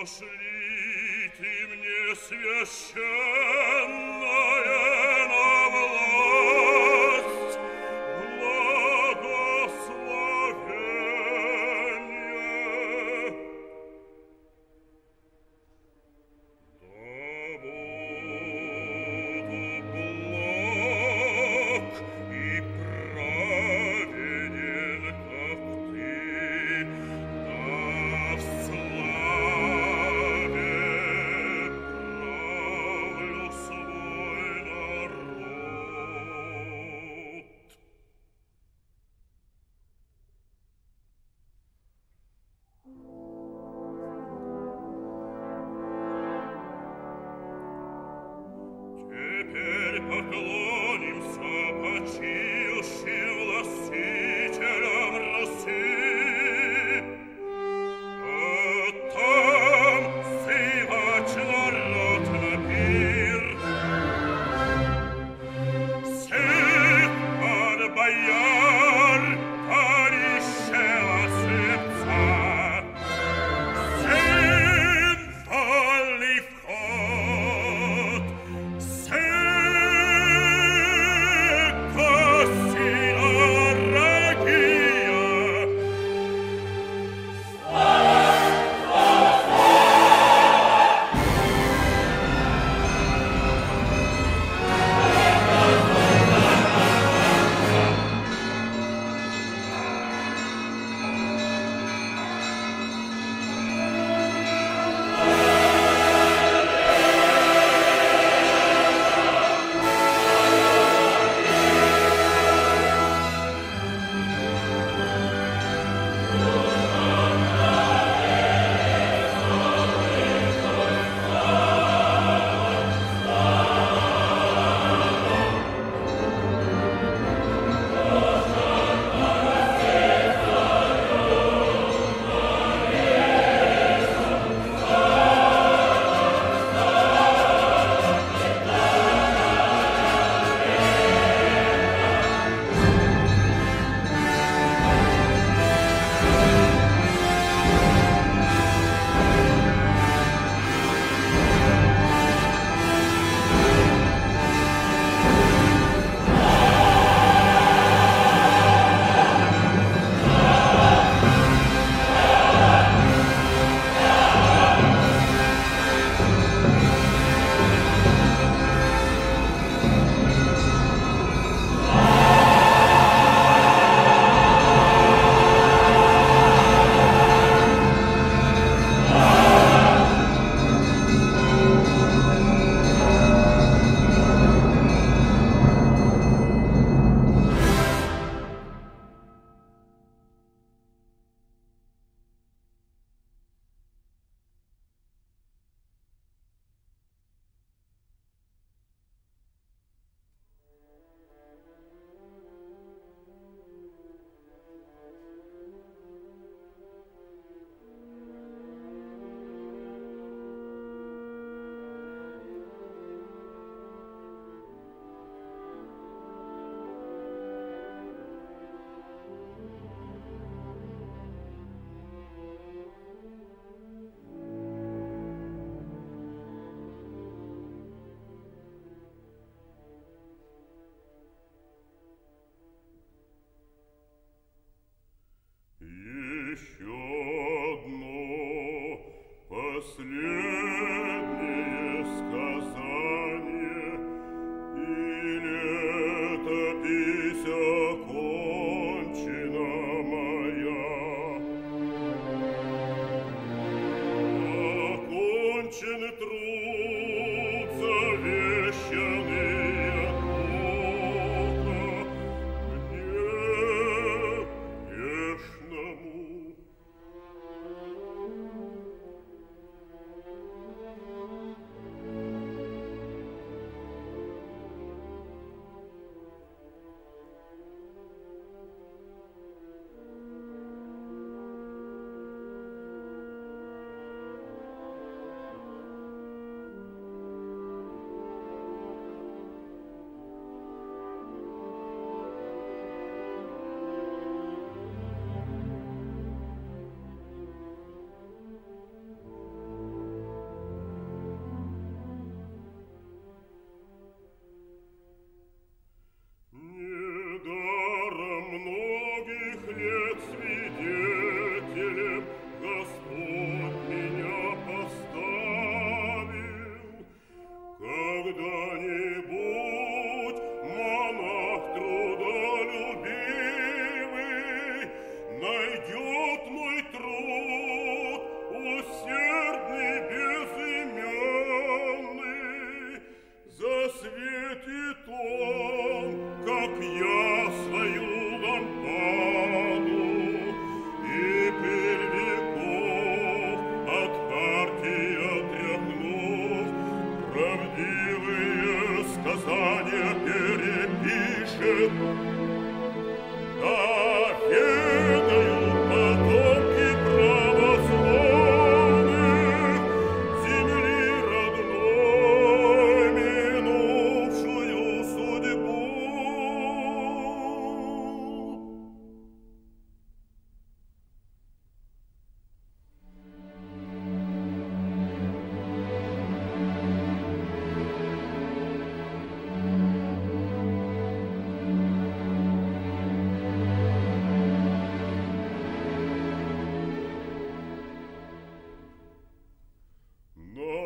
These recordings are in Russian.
Пошлите мне священное на власть благословение. Да буду благ и праведен, как ты, да в славе правлю свой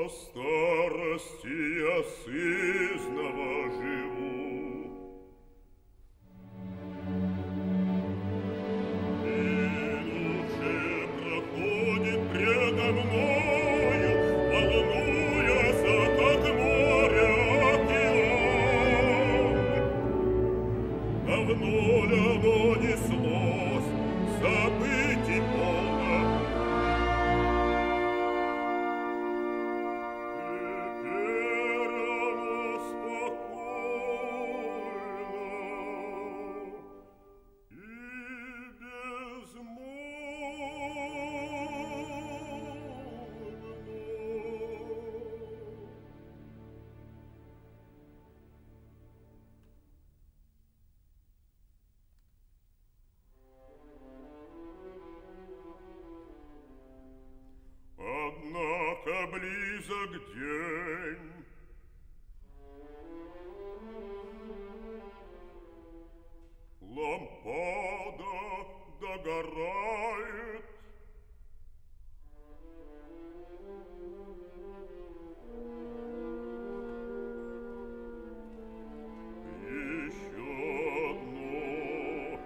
старости я сызнова живу. Идущее проходит предо мною, волнуяся, как море океан. Давно ли оно неслось, забытий полно, однако близок день. Лампада догорает, еще одно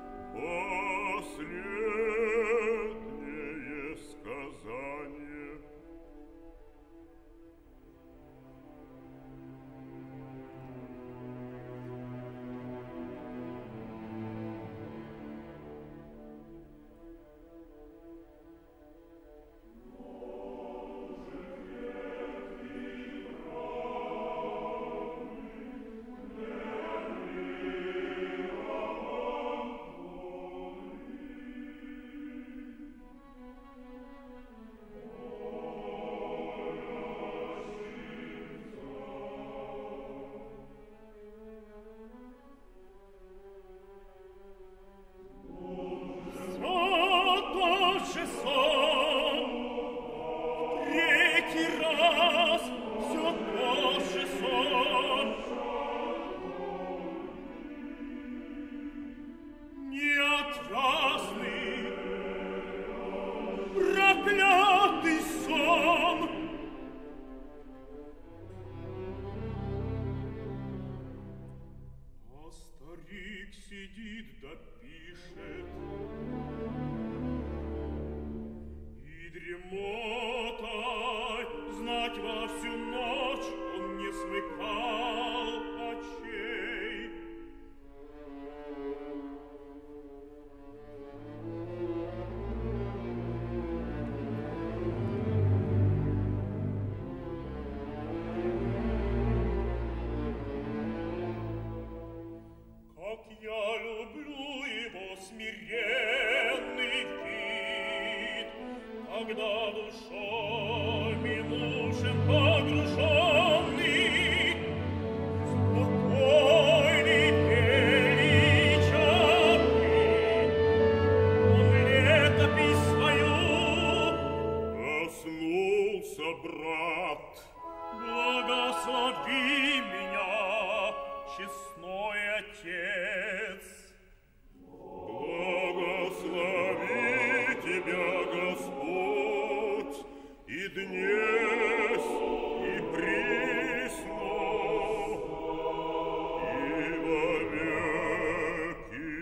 последнее сказание. Проклятый сон! А старик сидит да пишет, и дремотой знать во всю ночь он не смыкал очей. Как я люблю его смиренный вид, когда душой минувшим погруженный, спокойный, величавый, он летопись свою. Проснулся, брат, благослови меня, честной Отец. Благослови тебя, Господь, и днесь, и присно, и вовеки.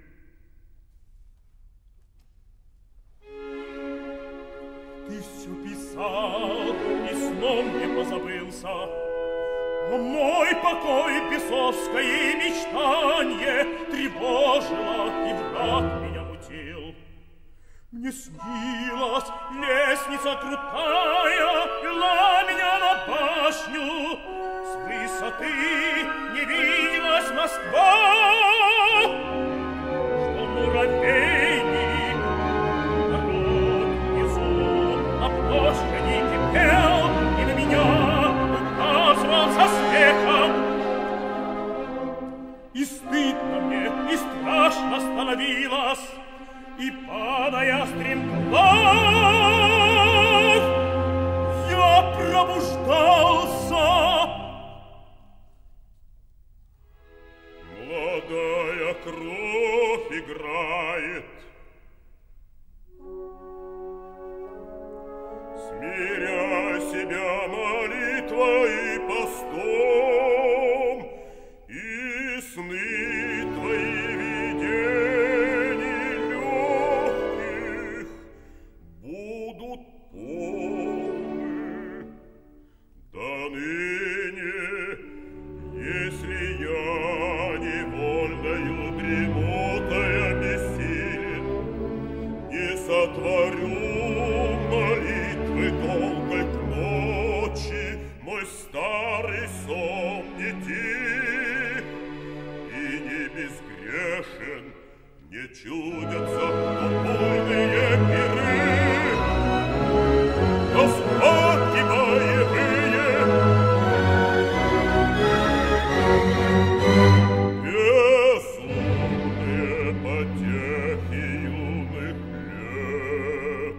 Ты все писал, и сном не позабылся, а мой покой бесовское мечтанье тревожило, и враг меня мутил. Мне снилась лестница крутая, вела меня на башню. С высоты не виделась Москва, что муравейник народ внизу на площади кипел, и на меня указывал со смехом. И стыдно мне, и страшно становилось, и, падая стремглав, я пробуждался. Молодая кровь играет, смирясь себя молитвой и постом, и сны твои видений легких будут полны. Да ныне, если я невольною дремотой обессилен, не сотворю молитвы долгой к ночи, мой старый сон не тих и не безгрешен, не чудятся убойные пиры. Господи боевые, безумные потехи юных лет.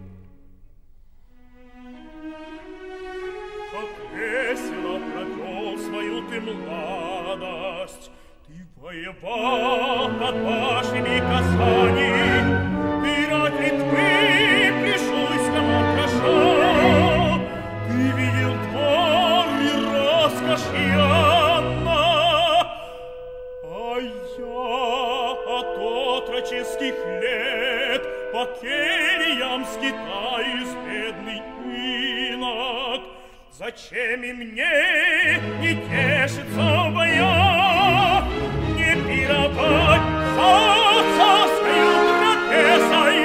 Как весело провел свою ты младость, ты воевал под башнями Казани, ты рад Литвы Плешуйском украшал, ты видел двор и роскошь Иоанна, а я от отроческих лет по кельям скитаюсь, бедный инок. Зачем и мне не тешиться в боях, не пировать за царскою трапезой?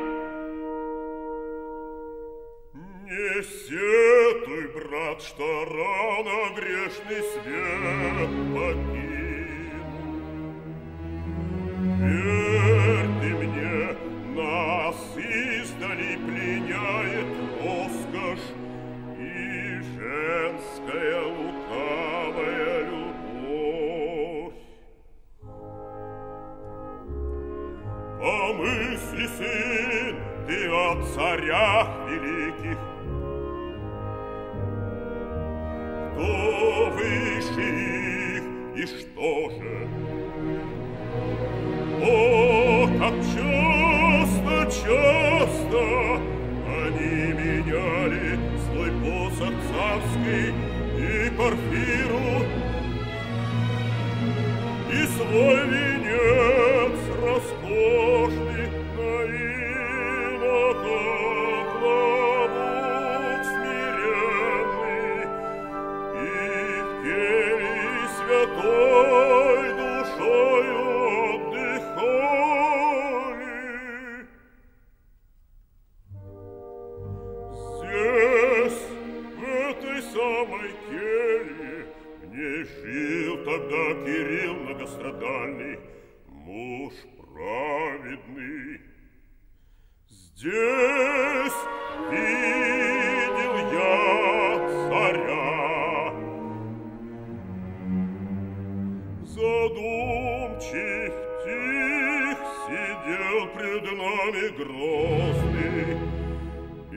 Не сетуй, брат, что рано грешный свет покинул. Верь ты мне, нас издали пленяет роскошь и женская лукавая любовь. Помысли, сын, ты о царях великих, кто выше их и что же? О, как часто они меняли свой посох царский и Порфиру, и свой венец роскошный на иноках лобук смиренный, и в келье святой душою отдыхали. Здесь, в этой самой келье, не жил тогда Кирилл многострадальный, муж праведный. Здесь видел я царя, задумчив, тих, сидел пред нами грозный, и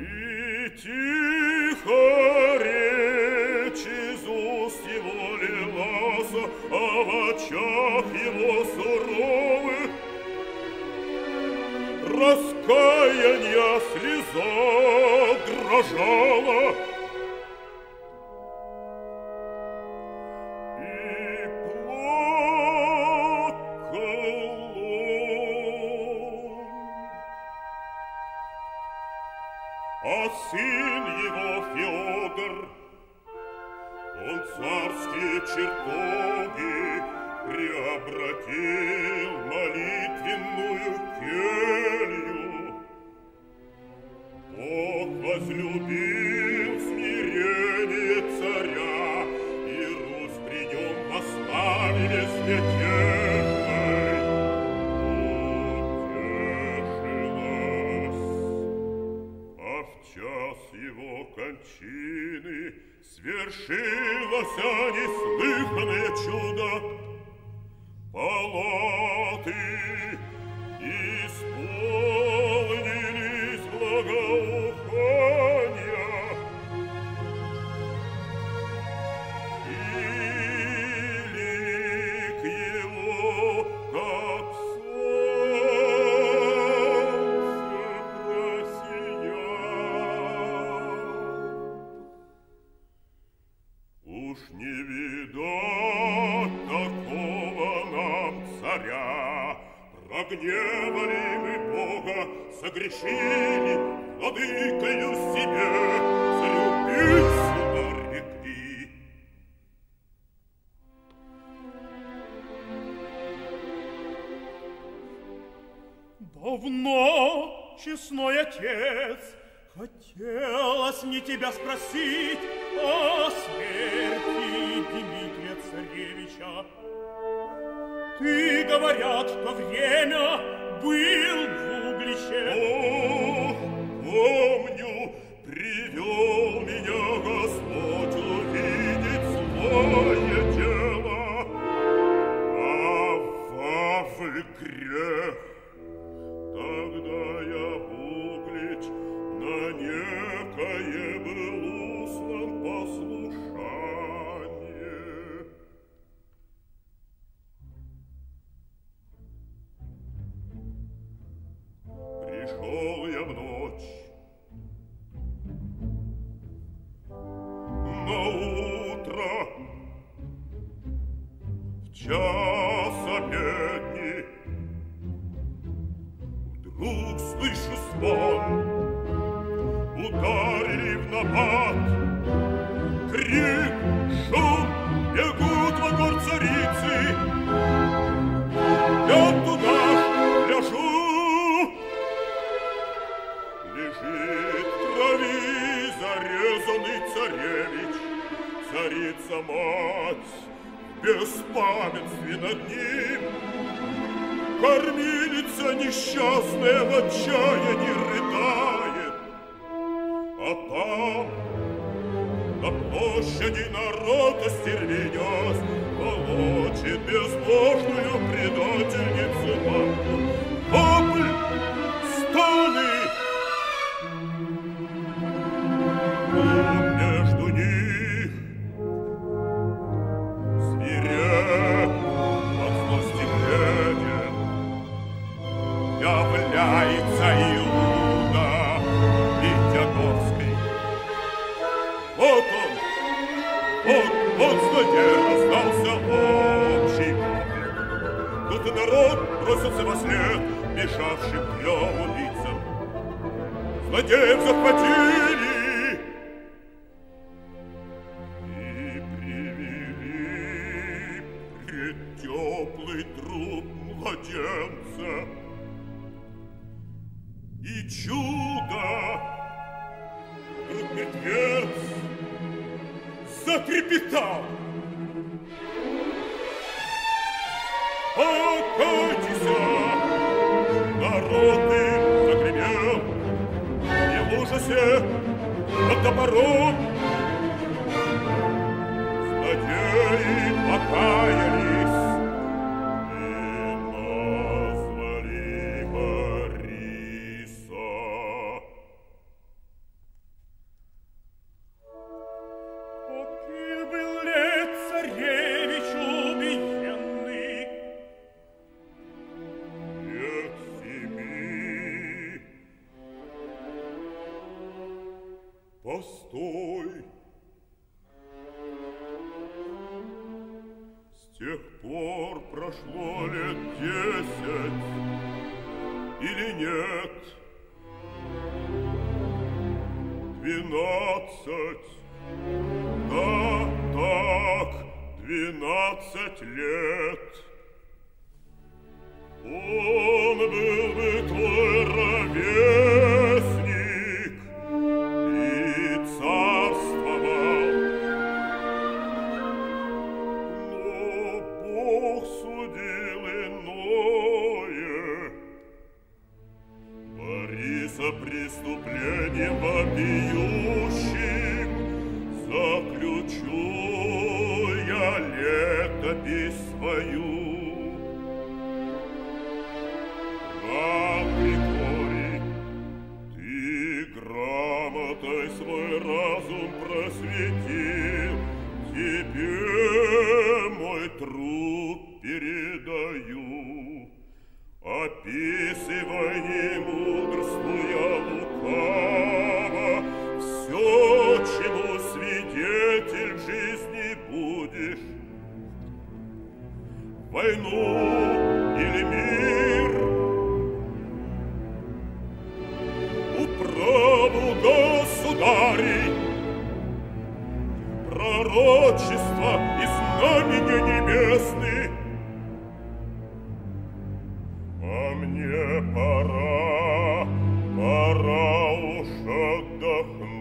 тихо речь из уст его лилась, а в очах его суровых раскаянья слеза дрожала. И плакал он. А сын его Феодор, он царские чертоги преобратил в молитвенную келью. Бог возлюбил смирение царя, и Русь при нем поставили безмятежной. Утешилась, а в час его кончины свершилось неслыханное чудо. Палаты исполнились благоухания, и лик его, как солнце, просиял. Прогневали мы Бога, согрешили, владыкою себе, зарубицу нарекли. Давно, честной отец, хотелось мне тебя спросить о смерти Дмитрия Царевича. Ты, говорят, в то время был в Угличе. Ох, помню, привел меня Господь увидеть злое дело, а Вафль грех. Тогда я в Углич на некое был услан послушание. Пришел я в ночь. На утро, в час обедни, вдруг слышу звон. Ударили в набат. Крик, шум, бегут во двор царицы. Я туда гляжу. Лежит в крови зарезанный царевич, царица-мать в беспамятстве над ним. Кормилица несчастная в отчаянии рыдает, а там на площади народ остервенёс волочит безбожную предательницу матку. Вопль, стоны! Между них свиреп от злости бреден является Иуда Витяговский. Вот злодей, раздался общий вопль. Тут и народ бросился во след бежавшим трем убийцам. Злодеев захватили и привели пред теплый труп младенца. И чудо! Вдруг мертвец затрепетал. Покайтесь! Народ и загремел. И в ужасе под топором злодеи покаялись. Постой! С тех пор прошло лет 10 или нет? 12. Да, так, 12 лет. Он был бы твой ровесник и царствовал. Но Бог судил иное. Бориса преступлением вопиющим заключу я летопись свою. Григорий, ты грамотой свой разум просветил, тебе мой труд передаю. Описывай, не мудрствуя лукаво, все, чему свидетель жизни будешь. Войну или мир государей, пророчества и знамения небесные. А мне пора, пора уж отдохнуть.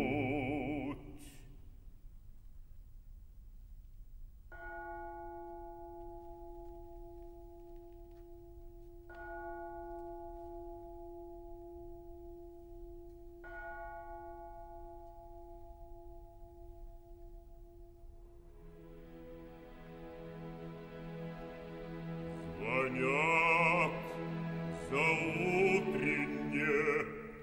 Звонят заутренне.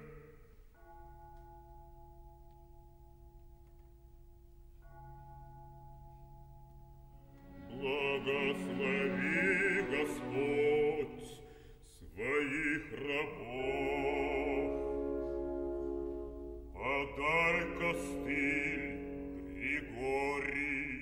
Благослови, Господь, своих рабов. Подай костыль, Григорий.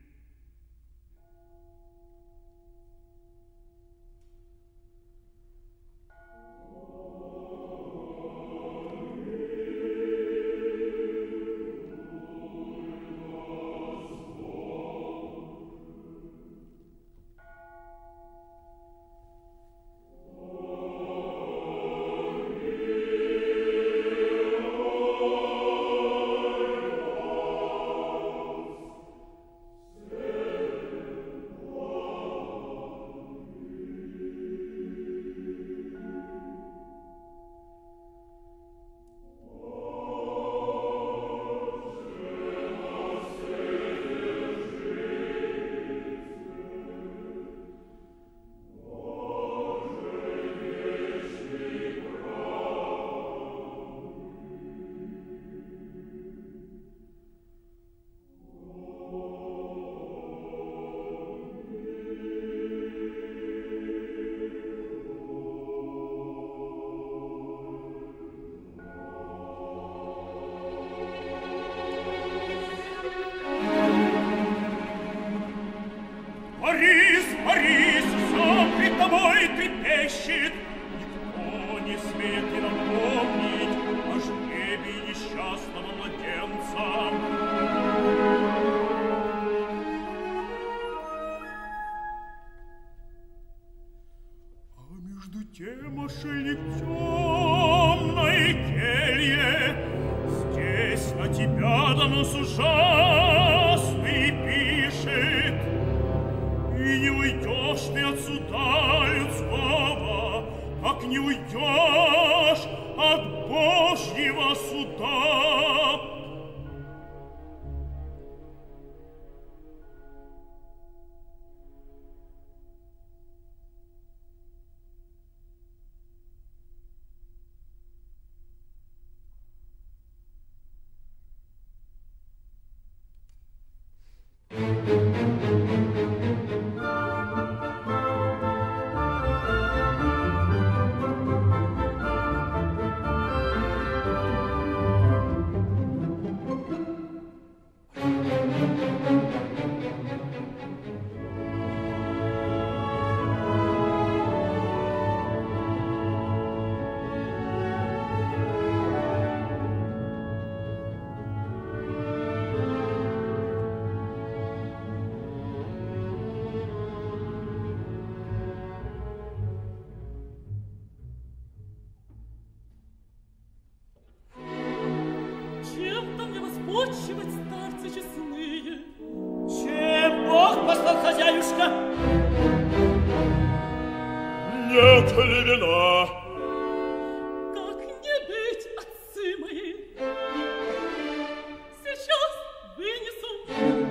Борис, Борис, все пред тобой трепещет. Никто не смеет и напомнить о жребии несчастного младенца. А между тем ошейник темной келье здесь на тебя донос ужасный пишет. И не уйдешь ты от суда людского, как не уйдешь от Божьего суда. Почивать старцы честные, чем Бог послал, хозяюшка? Нет ли вина? Как не быть, отцы мои? Сейчас вынесу.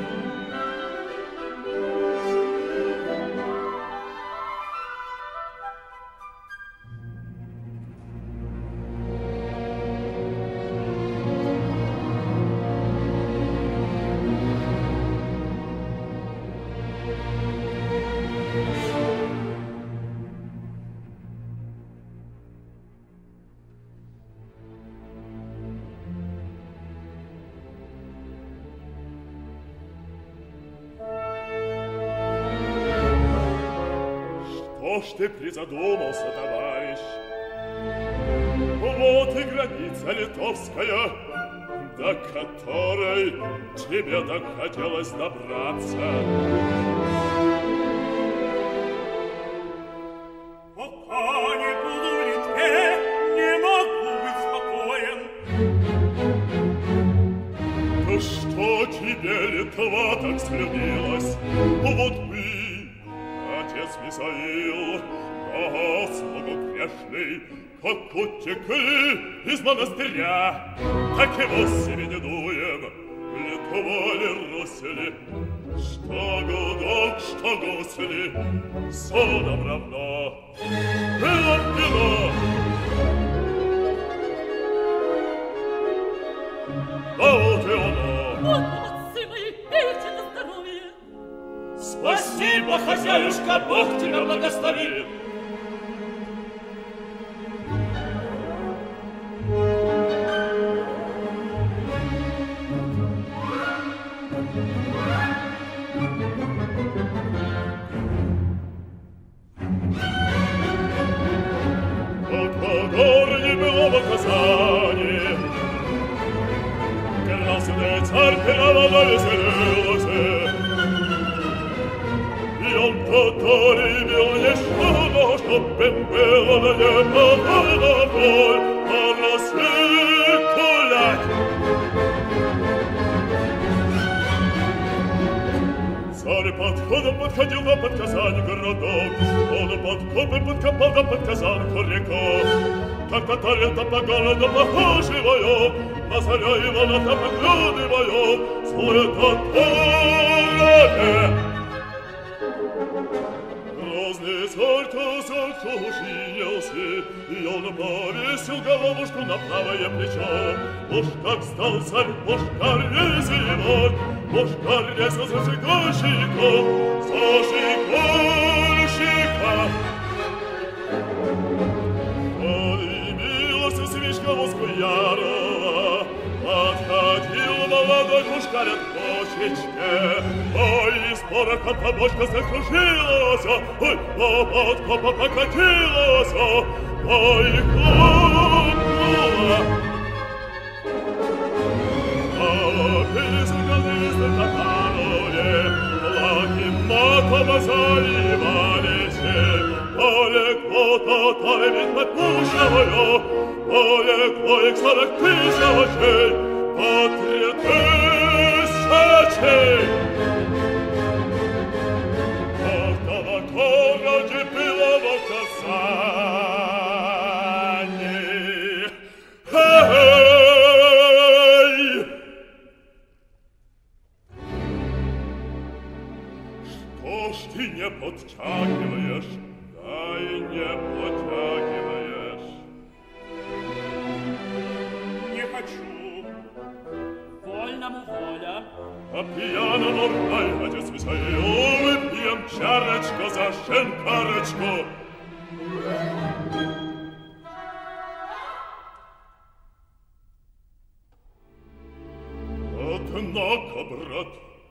Что ж ты призадумался, товарищ? Вот и граница литовская. до которой тебе так хотелось добраться. Пока не буду в Литве, не могу быть спокоен. Да что тебе Литва так слюбилась? Вот вы, отец Мисаил, Господу грешный, как утекли из монастыря, так и вовсе не дуем, Литва ли Русь ли, что гудок, что гусли, соном равно. Вино! А вот и оно! Вот, молодцы мои, пейте на здоровье. Спасибо, хозяюшка, Бог тебя благословит. Царь перевода веселился, и он который бил ничто, чтоб им было на небо водопой, а рассвекулять. Царь подходом подходил до под Казань городок, он подкопы подкопал до под Казанку реку. Как татарин-то погано похоживаю, на царя Ивана-то поглядываю, злое татаране. Грозный царь-то закружился, и он повесил головушку на правое плечо. Уж как стал царь пушкарь веселой, пушкарь весел зажигальщика, зажигальщика. Свечка воску ярова, подходил молодой пушкарь от бочечки, ой, из пороха-то бочка закружилась, ой, по покатилась, ой, хлопнула. А пересугались татарове, лаки матом заливались, полекло татары ведь подпушиваю, полекло их 40 тысячей, по 3 тысячи. Когда в городе было в Казани, эй! Что ж ты не подтягиваешь? Ай, не потягиваешь. Не хочу. Вольному воля. А пьяному рай, отец Мисаил, выпьем чарочку за шенкарочку. Однако, брат,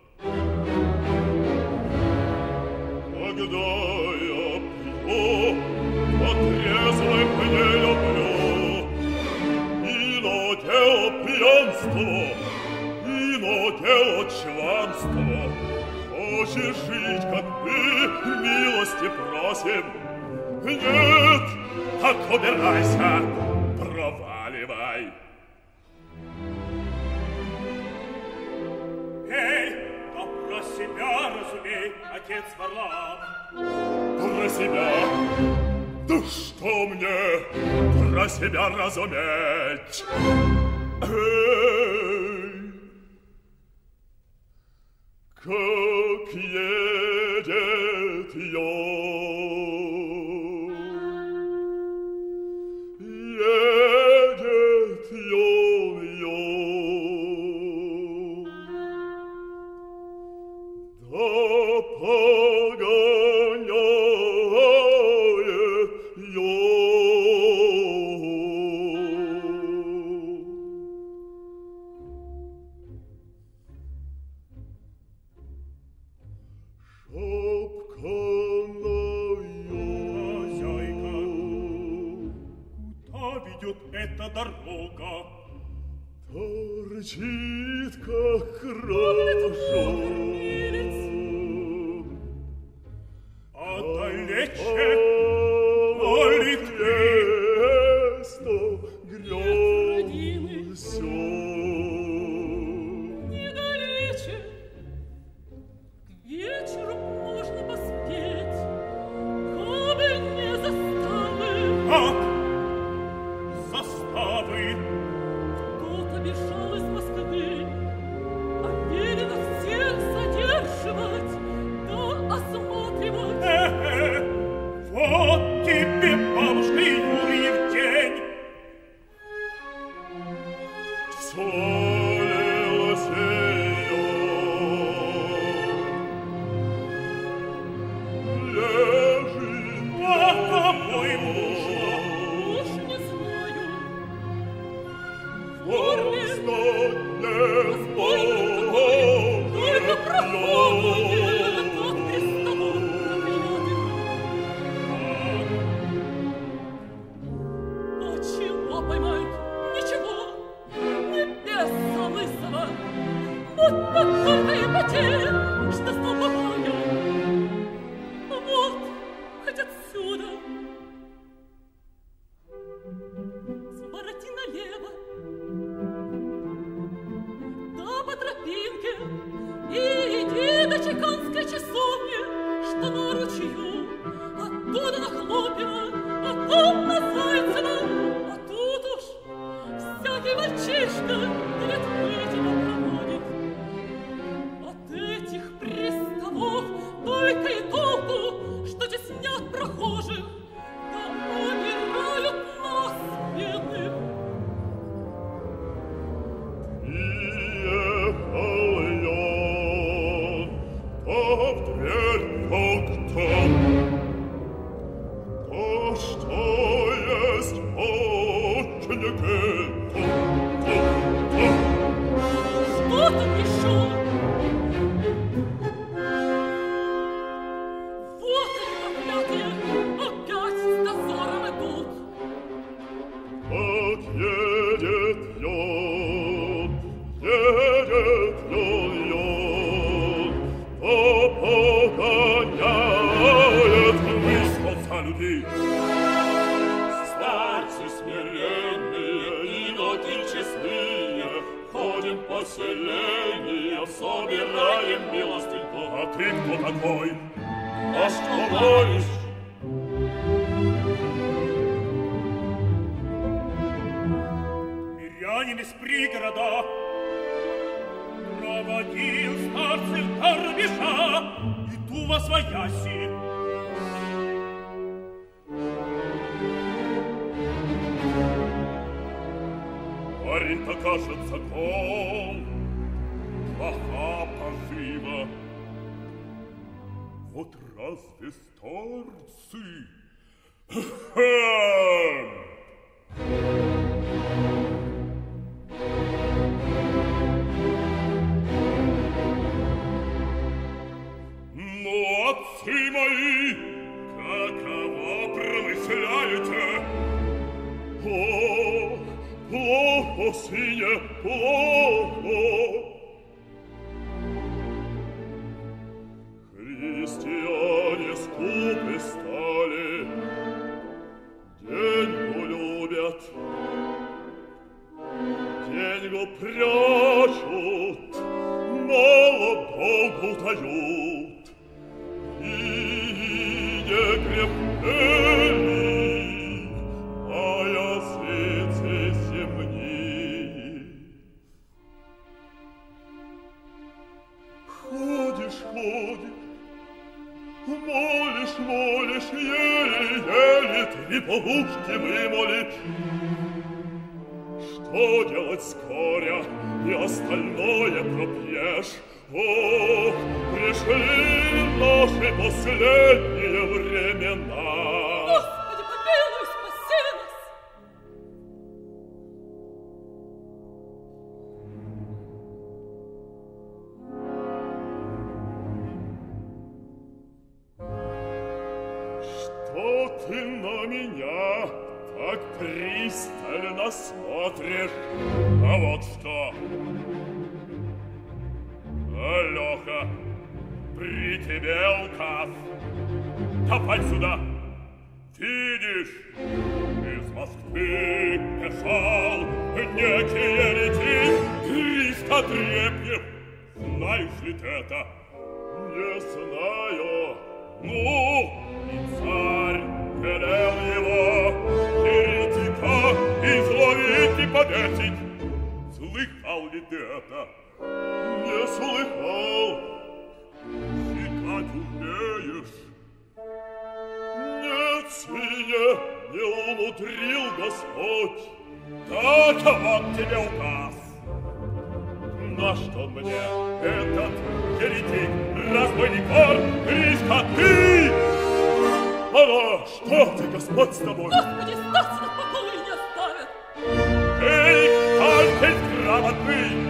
когда я пью, потрезвым не люблю, и на дело пьянство, и на дело чванство. Хочешь жить, как мы, милости просим? Нет, так убирайся, проваливай. Эй, да про себя разумей, отец Варлам. Про себя? Да что мне про себя разуметь? Эй, как едет да погоняет эта дорога. Рычит, как рожон. А далече валит место грёз всё. Недалече к вечеру можно поспеть, кабы не заставы. Как заставы? Кто-то бежал из Москвы, а велено всех задерживать да осматривать. Вот тебе, бабушка, и Юрьев день. Солилось её. Лежит А какой нужно? Уж не знаю, воздать не только проходит от приставов проклятых. А чего поймают? Ничего, небеса лысого. Будто только и потеря, что стал бабою. Вот, хоть отсюда. Свороти налево. Да по тропинке и иди до Чеканской часовни, что на ручью, оттуда на Хлопьево, а там на Зайцево, а тут уж всякий мальчишка перед тебя проводит. От этих приставов только и толку, что теснят прохожих, да обирают нас, бедных. Приехал я, а в дверь кто? То, что есть ученики. Что там еще? Вот они, проклятые, опять с дозором идут. Как едет ён, едет ён, то погоняет выскоса людей. Старцы смиренные, иноки честные, ходим по селениям, собираем милостыньку. А ты кто такой? А что говоришь? Мирянин из пригорода проводил старцев до рубежа, иду восвояси. Парень-то, кажется, ком, плоха пожива. Вот разве старцы? Хм! Ну, отцы мои, каково промышляете? О, плохо, сыне, плохо. Христиане скупы стали, деньгу любят, деньгу прячут, мало Богу дают. И не крепкий, а языцы земни. Ходишь, ходишь, молишь, молишь, еле-еле три полушки вымолишь. Что делать скоро, и остальное пропьешь? Ох, пришли наши последние времена. Господи, помилуй, спаси нас! Что ты на меня так пристально смотришь? А вот что! тебе указ. Давай сюда. Видишь, из Москвы писал некий еретик Христа Трепьев. Знаешь ли ты это? Не знаю. Ну, и царь велел его еретика изловить и повесить. Слыхал ли ты это? Не слыхал. Читать умеешь? Нет, сыне, не умудрил Господь. Так, вот тебе указ. На что мне этот еретик, разбойник, вор, Гришка, ты? Ага, что ты, Господь, с тобой? Господи, Стасина в покое не оставят! Эй, альтесь грамотный!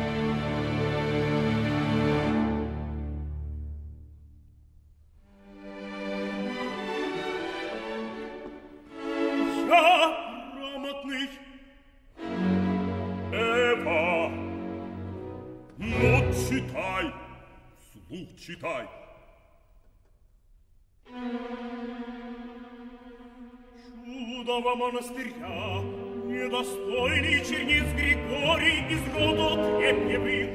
Я грамотный. Эва, ну читай, вслух читай. Чудова монастыря, недостойный чернец Григорий из рода Трепьевых,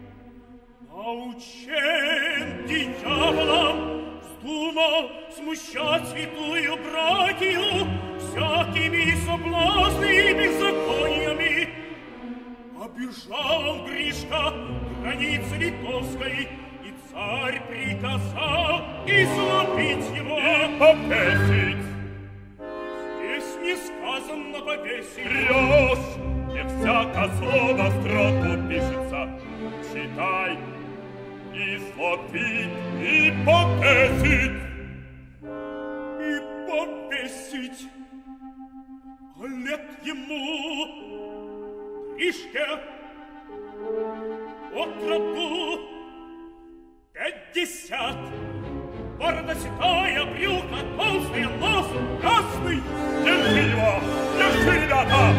научен дьяволом, вздумал смущать святую братью всякими соблазны и беззакониями. Обежал Гришка границы литовской, и царь приказал изловить его. И повесить. Здесь не сказано повесить. Врешь, не всяко слово в строку пишется. Читай, изловить и повесить. И повесить. А лет ему, Гришке, от роду 50. Борода седая, брюхо толстый, нос красный. Держи его! Держи, ребята!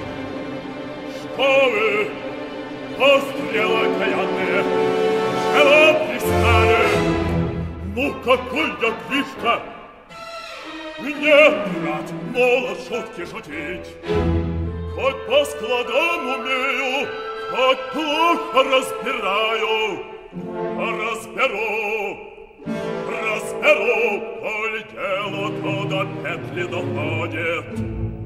Что вы, пострелы окаянные, чего пристали? Ну, какой я Гришка! Нет, брат, молод шутки шутить. Хоть по складам умею, хоть плохо разбираю. Разберу, коль дело то до петли доходит.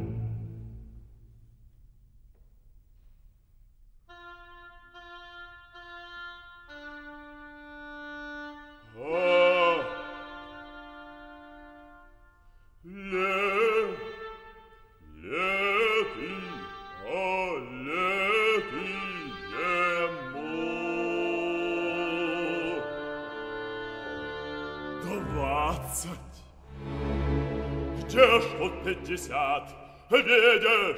Где ж тут 50? Видишь?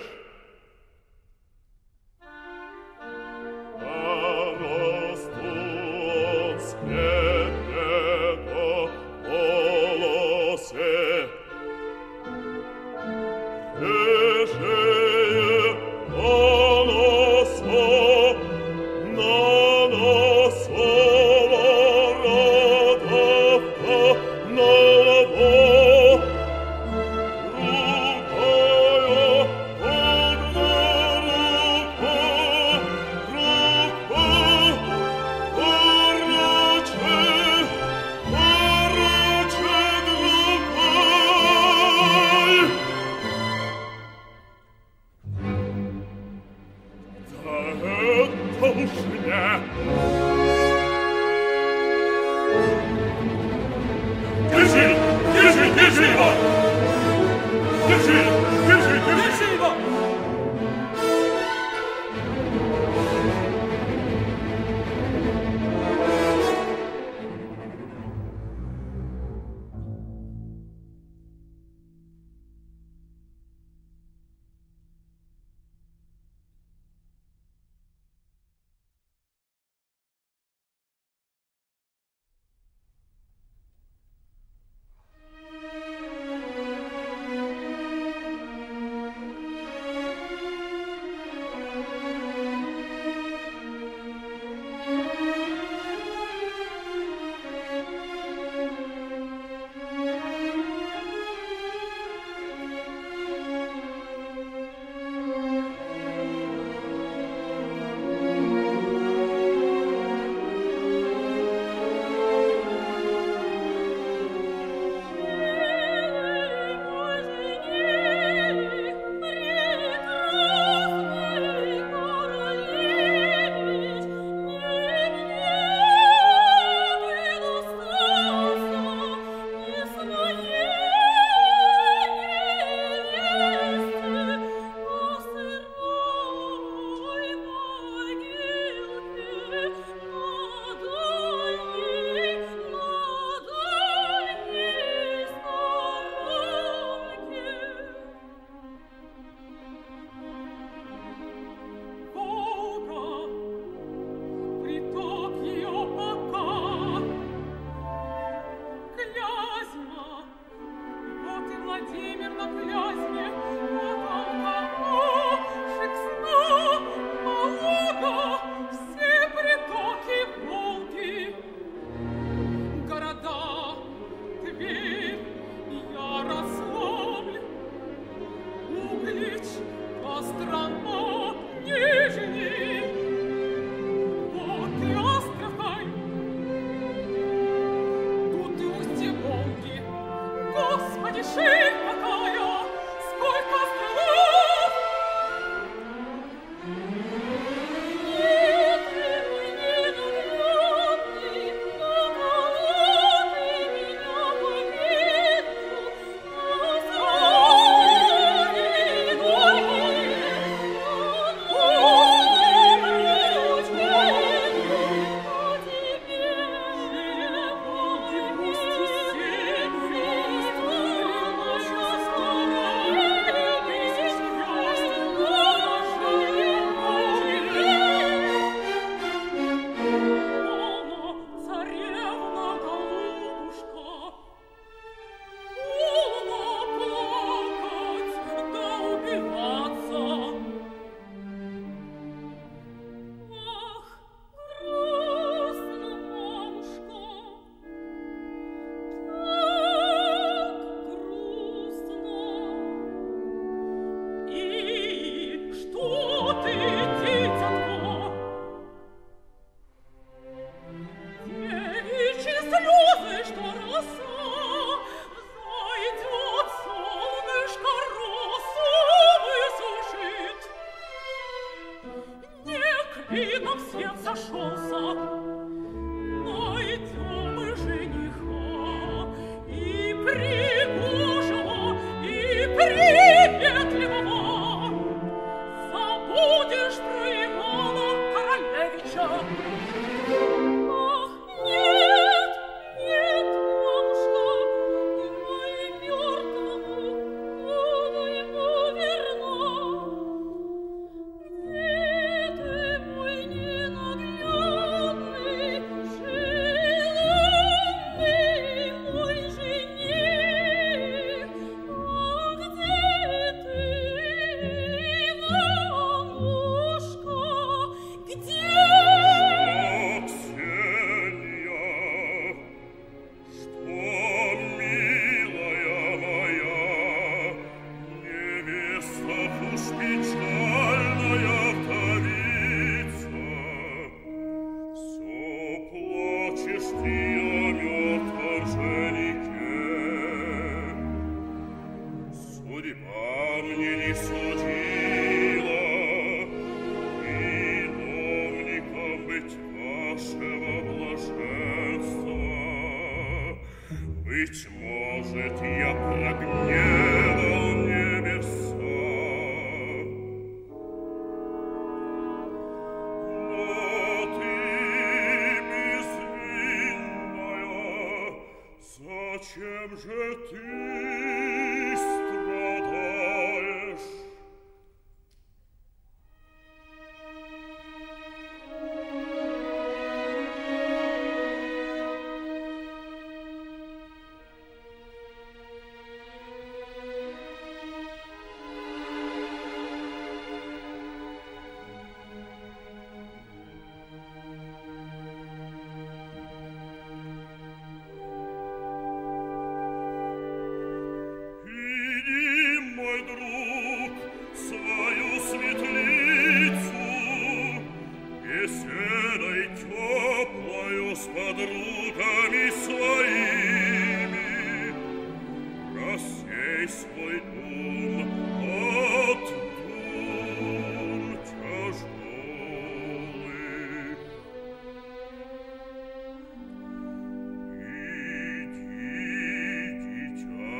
А растут с медного волосы. Рыжие на носу бородавка на лбу. Держи его! Держи его! видно, в свет сошелся. Найдем мы жениха и пригожего, и приветливого. Забудешь про Ивана Королевича. Ах, нет, нет, мамушка, я и мертвому буду ему верна. Где ты, мой ненаглядный, желанный мой жених? Ах, где ты, Иванушка, где? Быть может, я прогневал небеса, но ты безвинная, зачем же ты страдаешь? Подругами своими рассей свой ум от дум тяжелых. Иди, дитя.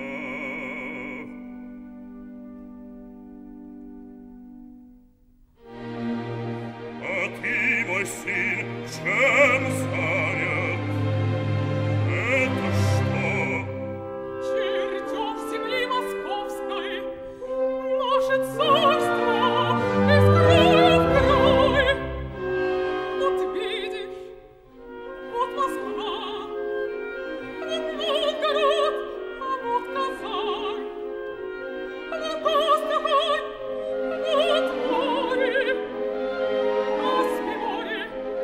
А ты, мой сын, чем занят? Это что? Чертёв земли московской, наше царство из края в край. Вот видишь, вот Москва, вот Новгород, а вот Казань, вот Астрахань, вот море, Каспий море,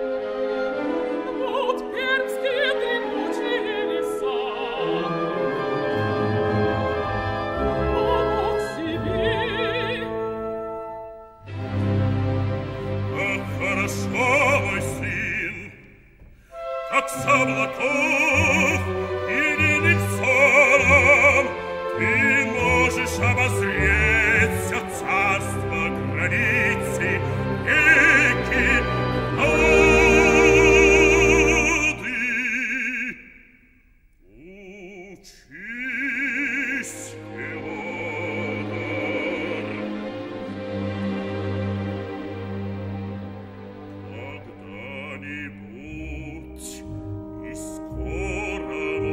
вот пермские дремучие леса, а вот Сибирь. Как хорошо, мой сын, как с облаков и над взором ты можешь обозреть всё царство, границы, реки, народы. Учись, Феодор. Когда-нибудь и скоро,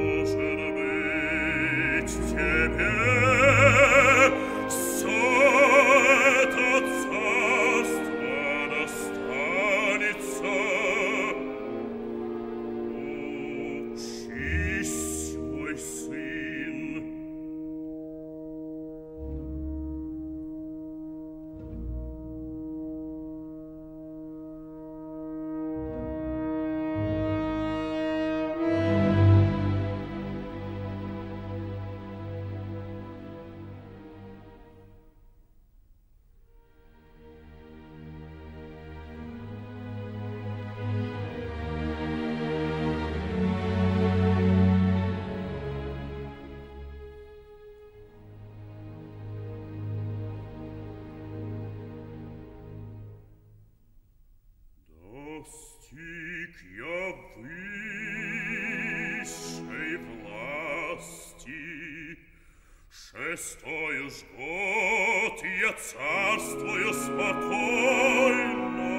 Шестой уж год я царствую спокойно,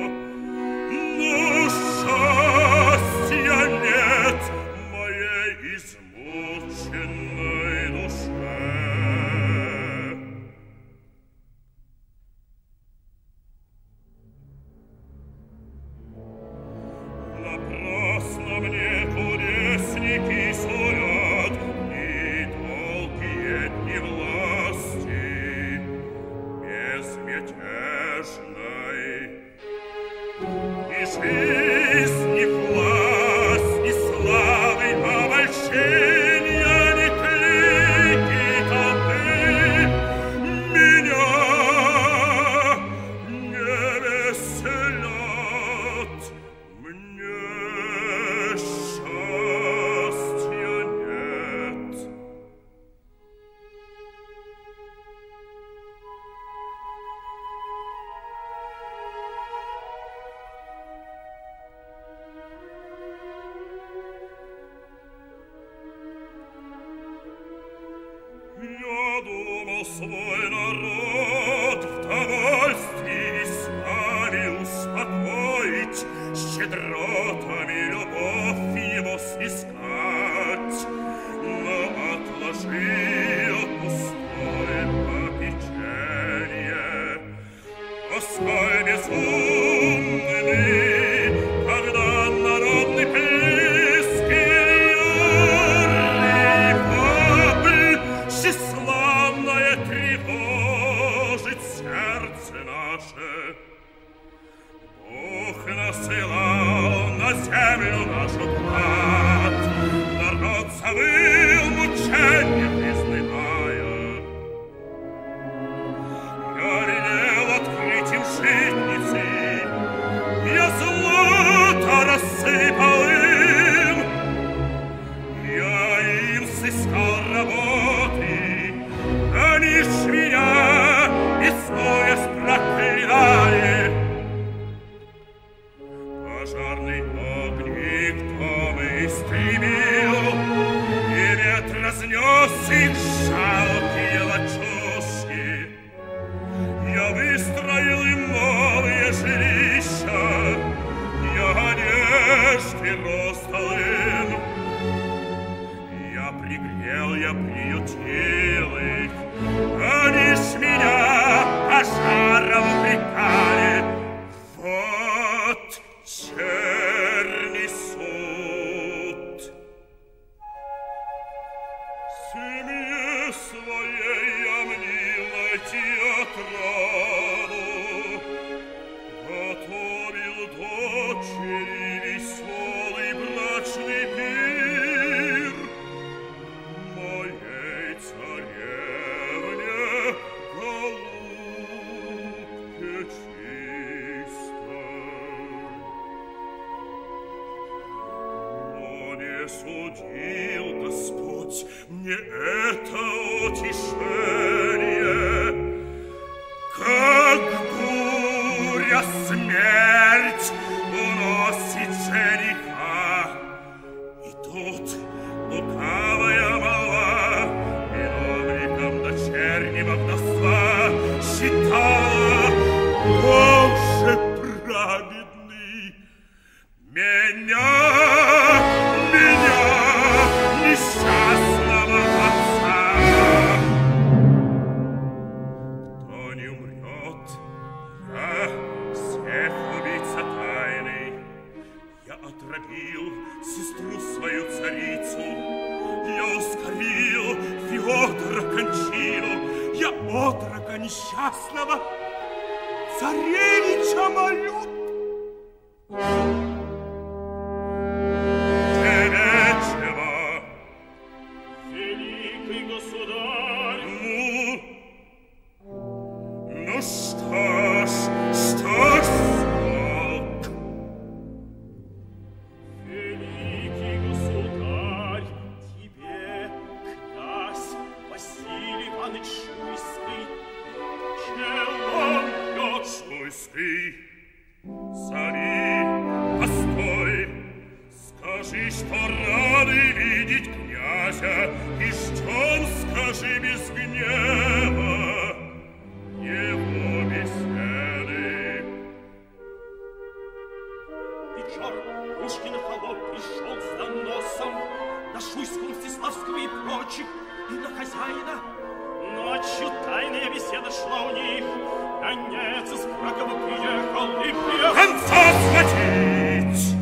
но счастья нет моей измученной душе. Напрасно мне кудесники сурят ни долгие дни власти безмятежной. И жизнь, и власть, и славы обольщения, ни клики толпы меня не веселят. Мне счастья нет. Я думал свой народ в довольстве с нами успокоить, щедротами любовь его снискать, но отложил пустое попечение. Пускай безумный, когда народный плеск и вопль тщеславное тревожит сердце наше. Бог насылал на землю нашу клад, народ завыл мученье изнывая. Я велел открыть им житницы, я злато рассыпал им, я им сыскал работы, они ж меня бессовестно проклинали. Пожарный огник дом истребил, и ветер разнес их жалкие лачушки. Я выстроил им новые жилища, я одежды роздал им. Я пригрел, я приютил их, они ж меня пожаром упрекали. Вот черный суд. Семье своей я мнил найти отраду, готовил дочери веселый брачный пир. Моей царевне, голубке чистой. Но не судил Господь мне это утешение, как буря смерть уносит жениха. И тут лукавая молва виновником дочернего вдовства считала: Боже праведный, меня несчастного отца. Кто не умрет, я всех убийца тайный. Я отравил сестру свою царицу, я ускорил Феодора кончину, я отрока несчастного царевича молю. Великий государь! Ну что ж, срок. Великий государь, тебе, князь Василий Иванович Шуйский, челом бьет. Шуйский, цари, постой, скажи, что рады видеть князя, и ждем, скажи без гнева. вечер Пушкин холоп пришел с доносом на Шуйского, Мстиславского и прочих, и на хозяина. Ночью тайная беседа шла у них. Гонец из Кракова приехал и приехал. Конца схватить!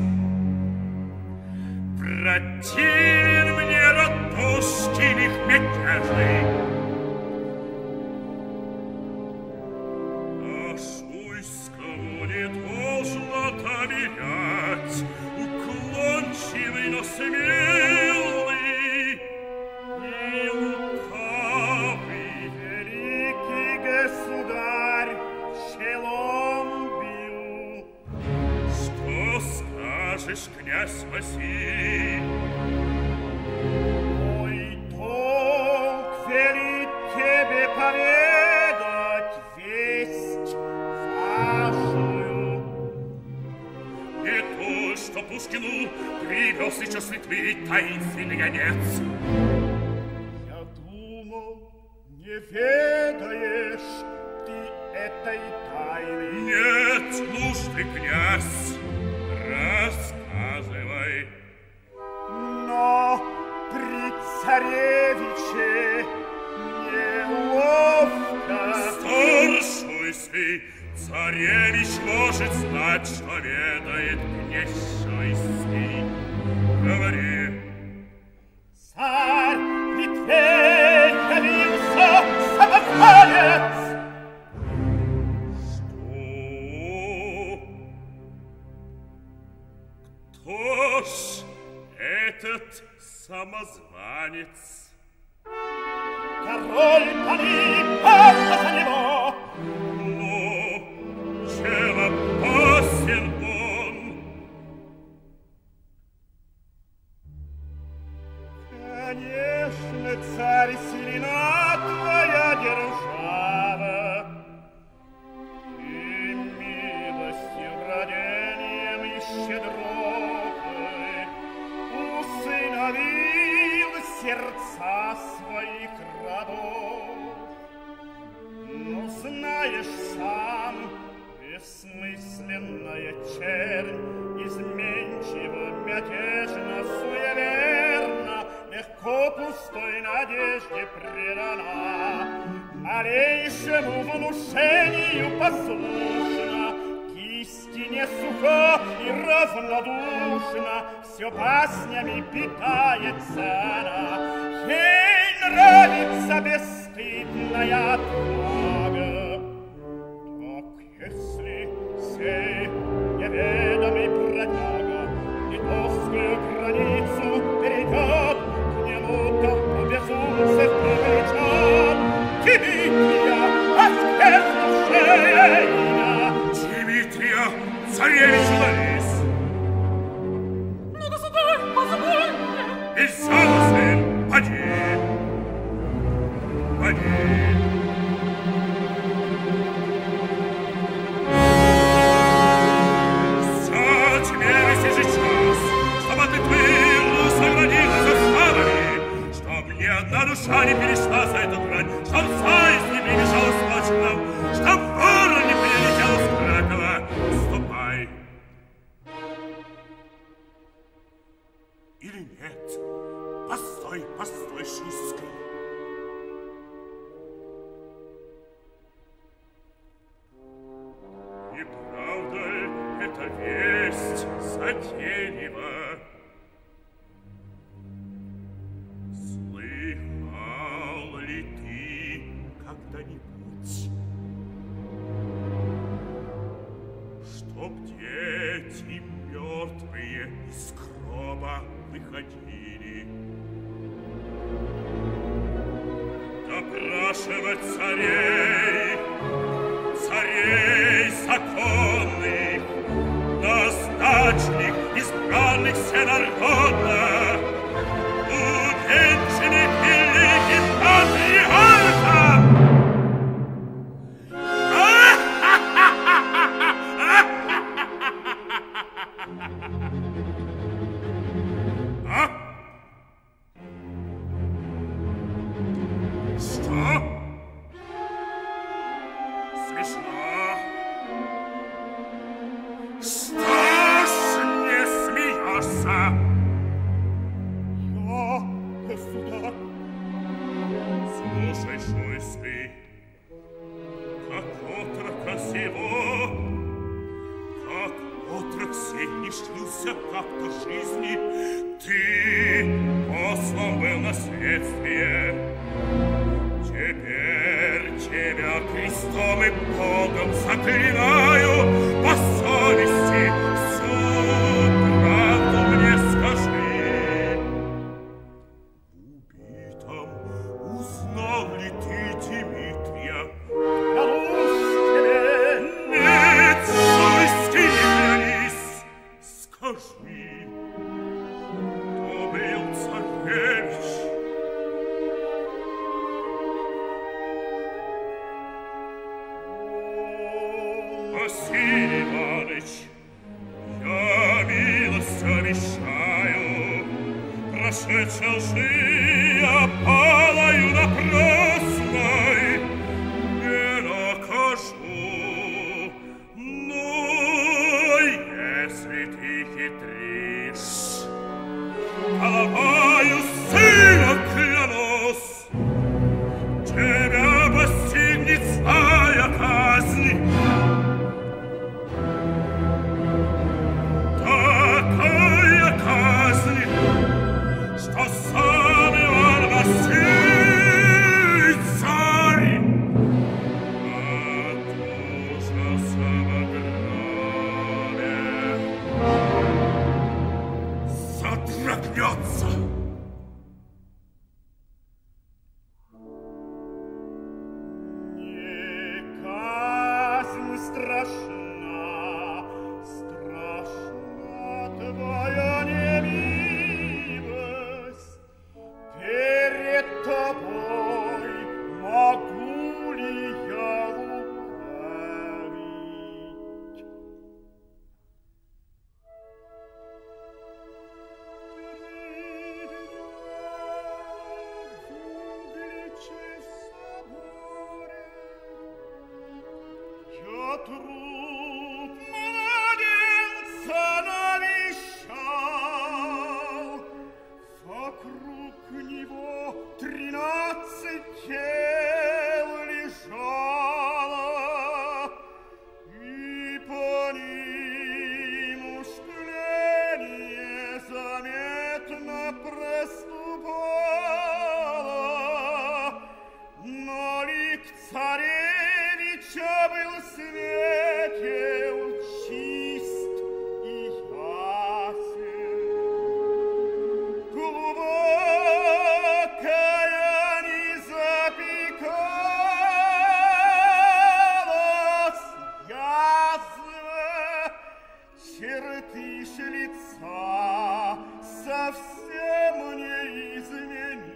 Противен мне Ратушкин их мятежный. А Шуйскому не должно доверять. Уклончивый, но смелый и лукавый. Великий государь, челом бил. Что скажешь, князь Василий? Мой долг велит тебе поведать весть важную. И то, что Пушкину привез сейчас Литвы таинственный гонец. Я думал, не ведаешь ты этой тайны. Нет нужды, князь, рассказывай. Но при царевиче неловко. Старшуйский царевич может знать, что ведает князь Шуйский. Говори. Царь Литвей явился самозванец. Что? Кто ж этот самозванец? Король Палипа за него. Ну, чем опасен он? Конечно, царь, сильна твоя держава. И милостью, родением и щедротой усыновил сердца своих рабов. Но знаешь сам, бессмысленная чернь, изменчиво, мятежно, суеверно, легко пустой надежде предана, малейшему внушению послушна, к истине сухо и равнодушна, все баснями питается она. Ей нравится бесстыдная отвага. Так если сей неведомый бродяга литовскую границу перейдет, к нему толпу безумцев привлечет, Дмитрия, воскреснувшее имя. Дмитрия, царевича Ларис! Ну, государь, позвольте! Веселый сын, поди! Поди! За тебе весь же час, чтобы ты твою сохранила заставами, чтоб ни одна душа не перешла за эту грань, чтоб зависть не прибежала с почтом, чтоб ворон не прилетел с Кракова. Ступай! Или нет? Постой, постой, Шуйский. Не правда ли эта весть затейлива? Слыхал ли ты когда-нибудь, чтоб дети мертвые из гроба выходили? Допрашивать царей, царей законных, назначенных, избранных всенародно, увенчанных великим патриархом! Что? Смешно? Что смешно? лишился как-то жизни. Ты послан был на следствие. Теперь тебя крестом и Богом заклинаю, по совести всю правду мне скажи. Убитом узнал ли ты Дмитрия? Нет, совести не клянись, скажи, кто был царевич? Василий Иваныч, я милость обещаю, прошедшей лжи опалою напрасной не накажу. Но если ты хитришь, головою сына клянусь, тебя постигнет злая казнь. Такая казнь, что сам Иван Василий царь от ужаса в гробе содрогнется. Не казнь страшна, страшна твоя немилость. Перед тобой могу ли я лукавить? Я труп младенца навещал, вокруг него 13 тел лежало, и по ним уж тление заметно проступало, но лик царевича был светел, чист и ясен. Глубокая низа пикалась язва, черты ж лица совсем не изменились.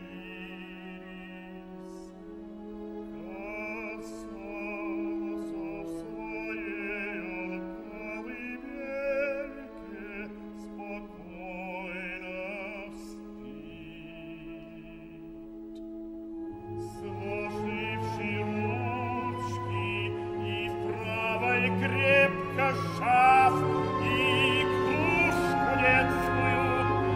Касался в своей колыбельке, спокойно спит. Сложивши ручки и в правой крепко сжав, и кружку детскую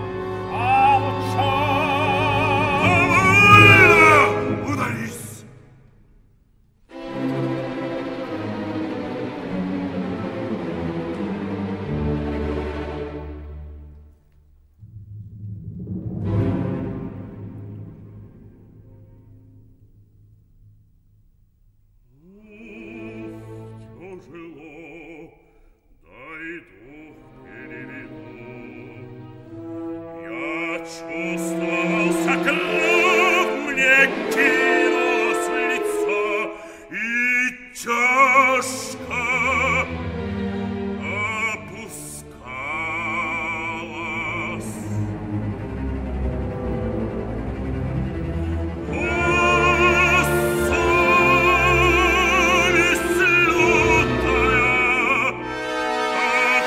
молчал. Удались! Тяжело, дай дух переведу. Я чувствовался, кровь мне кинулась в лицо, и тяжко опускалась. О, совесть лютая, как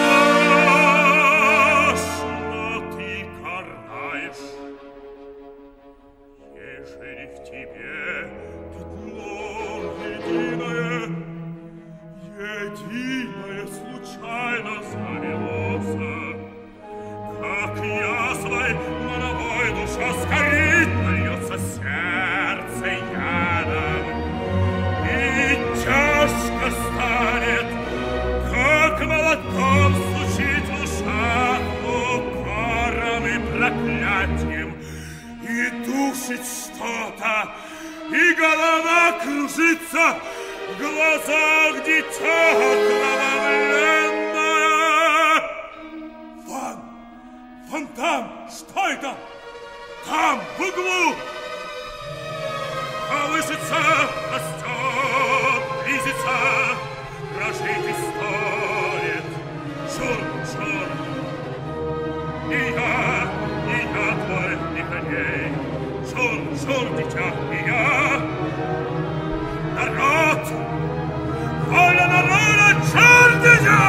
страшно ты караешь, ежели в тебе пятно единое случайно завелось, как язвой моровой душа скорит, нальется сердце ядом, и тяжко станет, как молотком стучит в что-то, и голова кружится, в глазах дитя окровавленное. Вон там, что это? Там, в углу. Колышется, растет, близится, дрожит и стонет. Шур, шур. И я твой Михалей. Шур, шур, дитя, и я. Народ! Воля народа, черт дитя!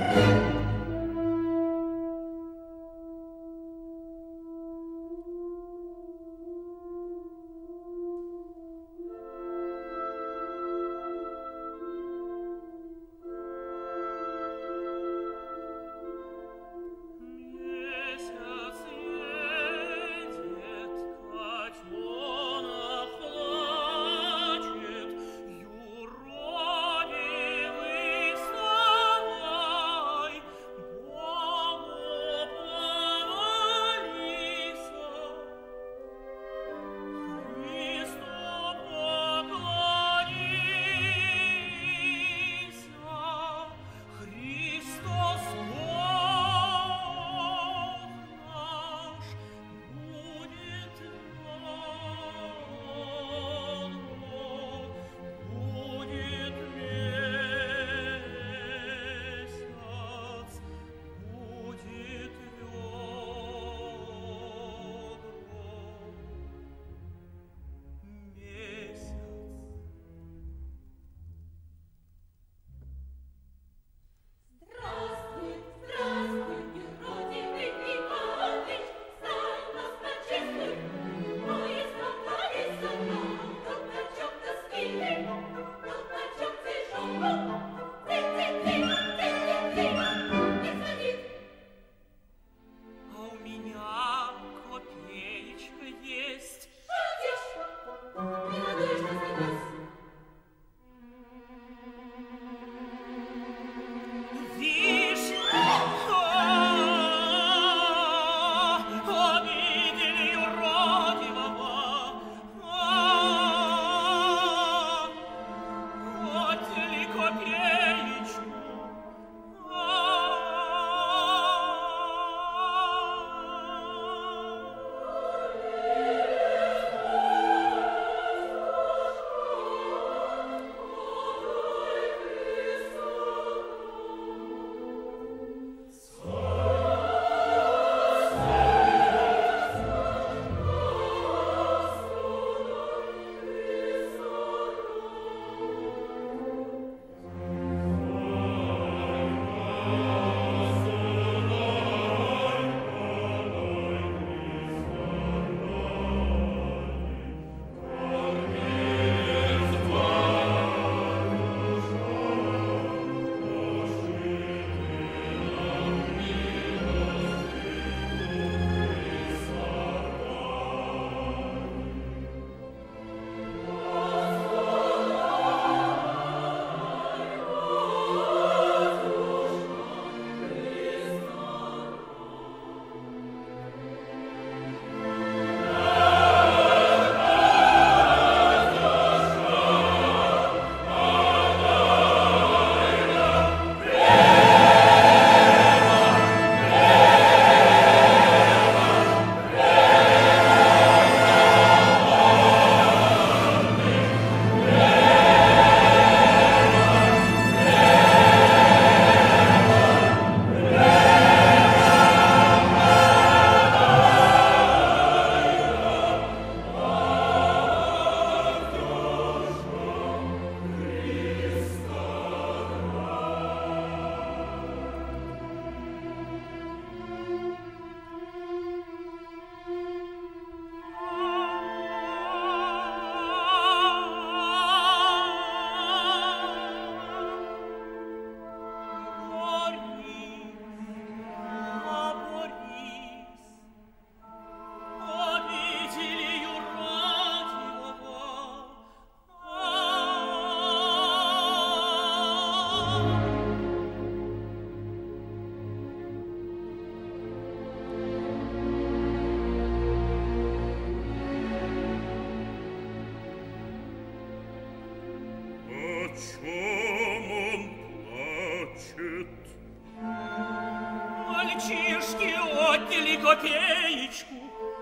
Мальчишки отняли копеечку,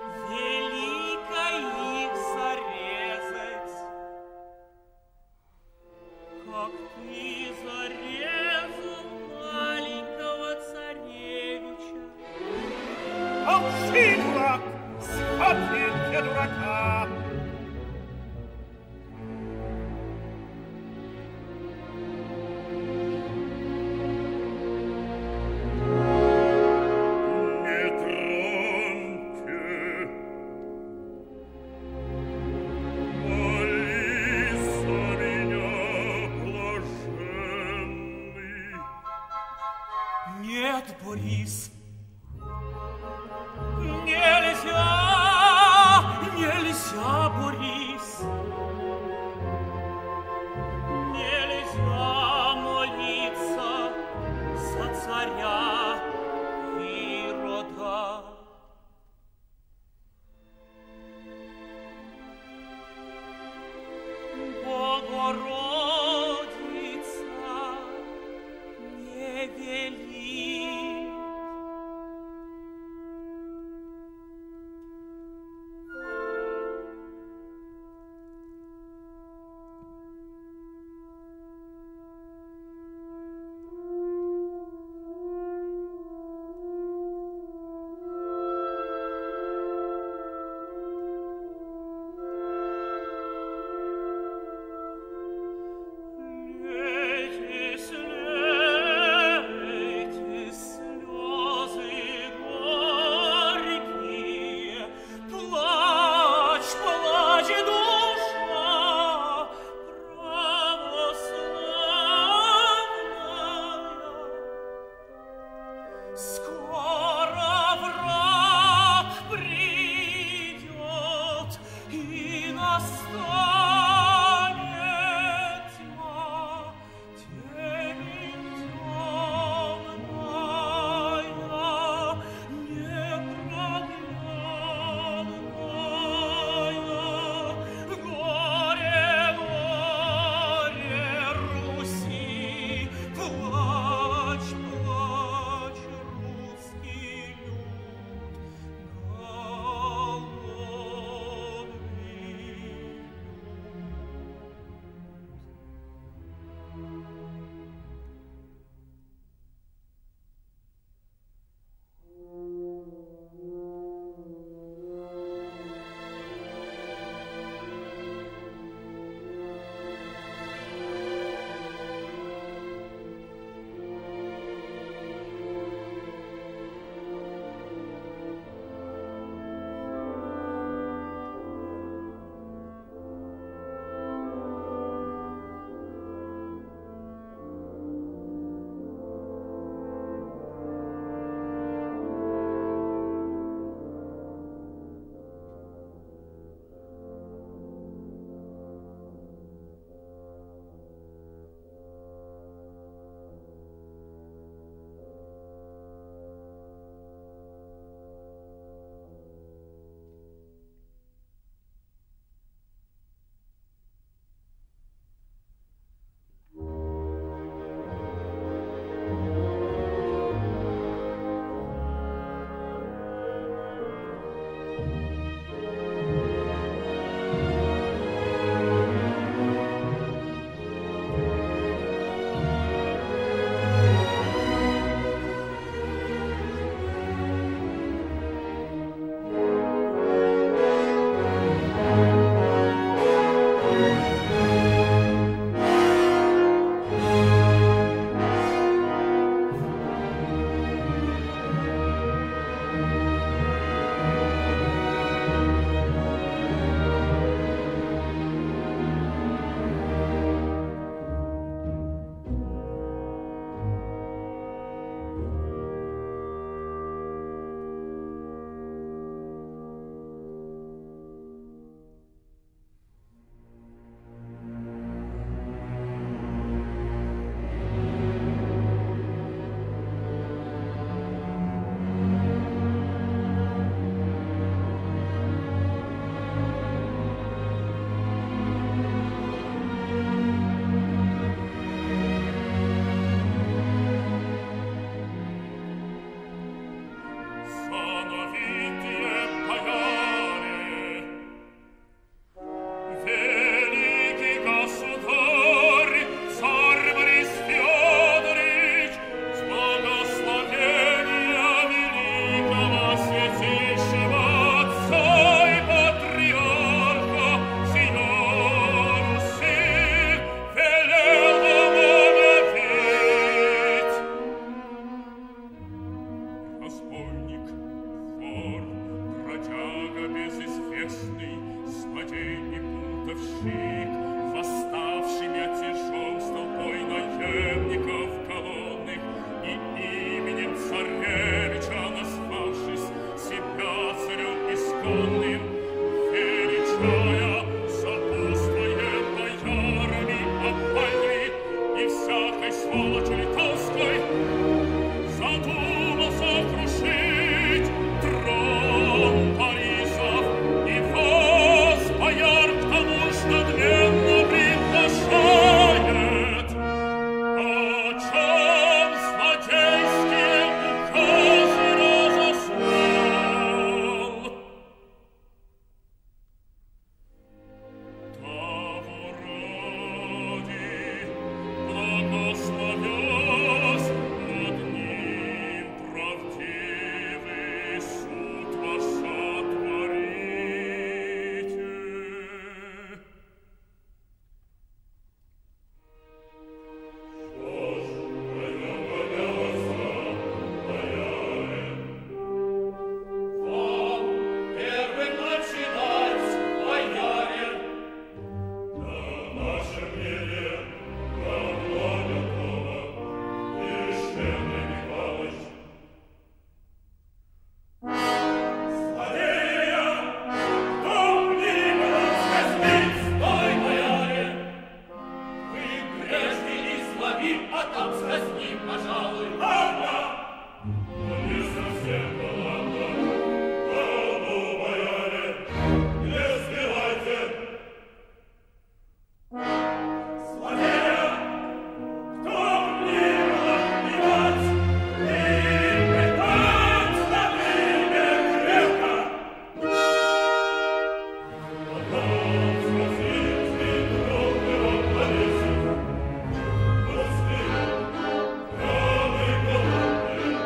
велико их зарезать. Как ты зарезал маленького царевича. Молчи, дурак, схватит я дурака. Борис. Нельзя, нельзя, Борис. Нельзя молиться за царя Ирода. Богородица не велит. и потом с ним, пожалуй. Не совсем ладно. Полу, бояре, не сбивайте. Злодея, кто мило убивать и пытать на время крепко. Потом спросить, и друг его повесит. Пусти, правый голодный.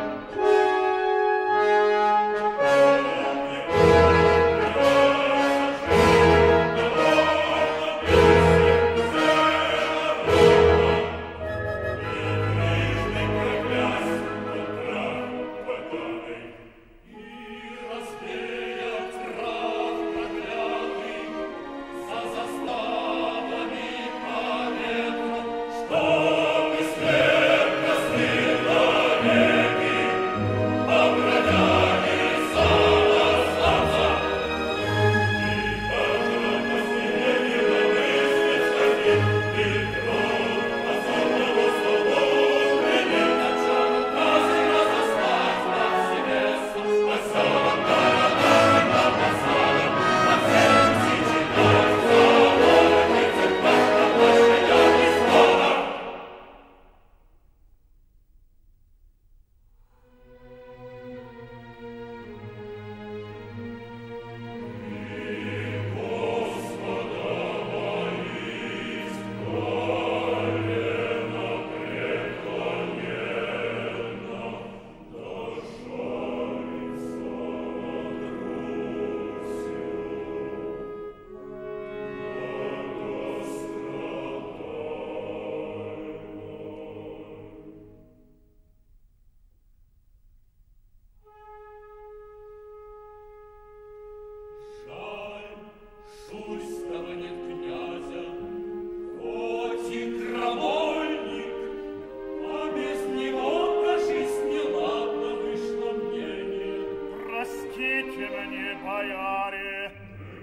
Шуйского нет князя, хоть и крамольник, а без него, кажись, неладно вышло мнение. Простите мне, бояре,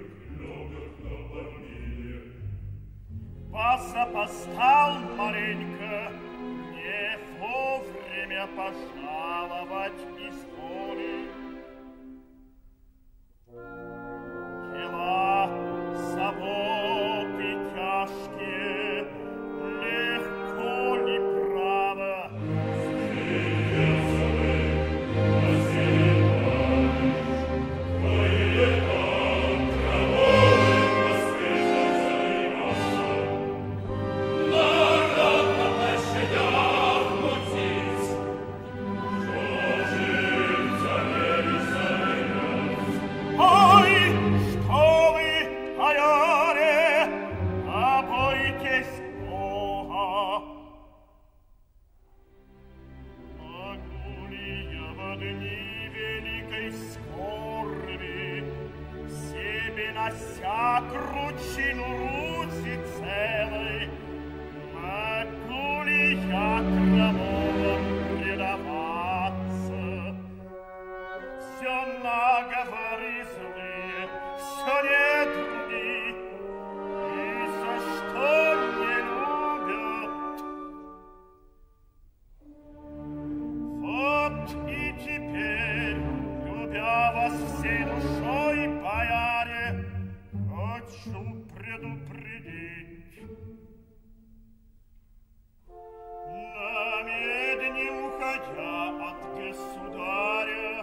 вас опоздал маленько, не вовремя пожаловать изволил. Дела, заботы тяжкие, легко ли право? Ой, что вы, бояре, побойтесь Бога. Могу ли я в дни великой скорби, себе нося кручину руки целой, могу ли я крамолам предаваться? Все наговоры злые, все недруги, и за что не любят. Вот и теперь, любя вас всей душой, бояре, хочу предупредить. На медне уходя от государя,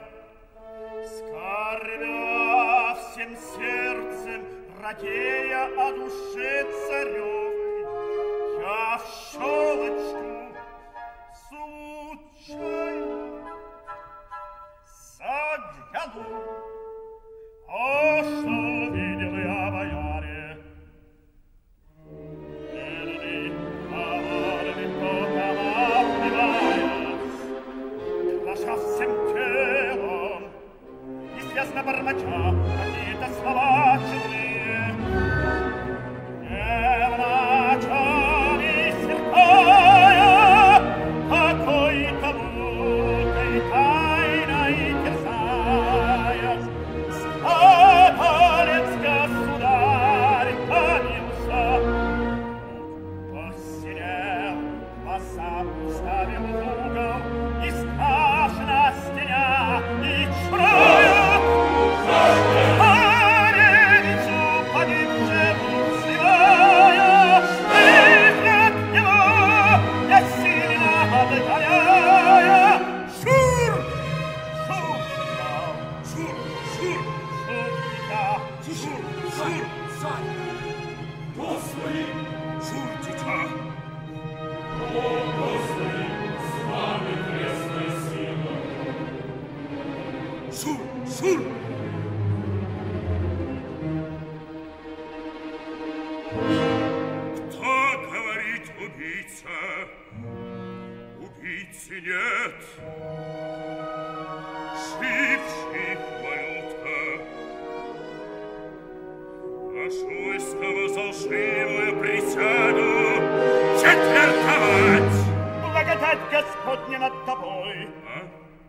скорбя всем сердцем, радея о душе царевой, я в щелочку случайно загляну. О, что видел я, бояре! Бедный, коварный, кто обнимаясь, дрожа всем телом, неизвестно бормоча какие-то слова чудные, Цур! Кто говорит убийца? Убийцы нет. Шиб, малютка. Ашуйского за лживую присягу четвертовать! Благодать Господня над тобой! А?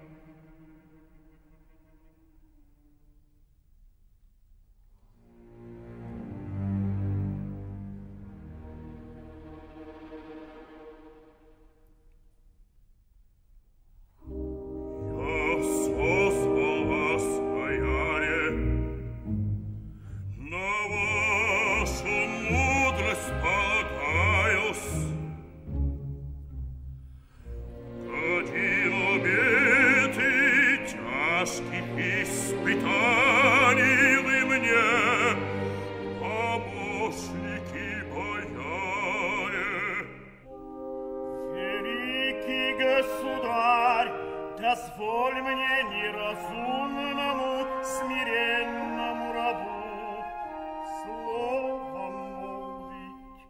Дозволь мне неразумному, смиренному рабу слово молвить.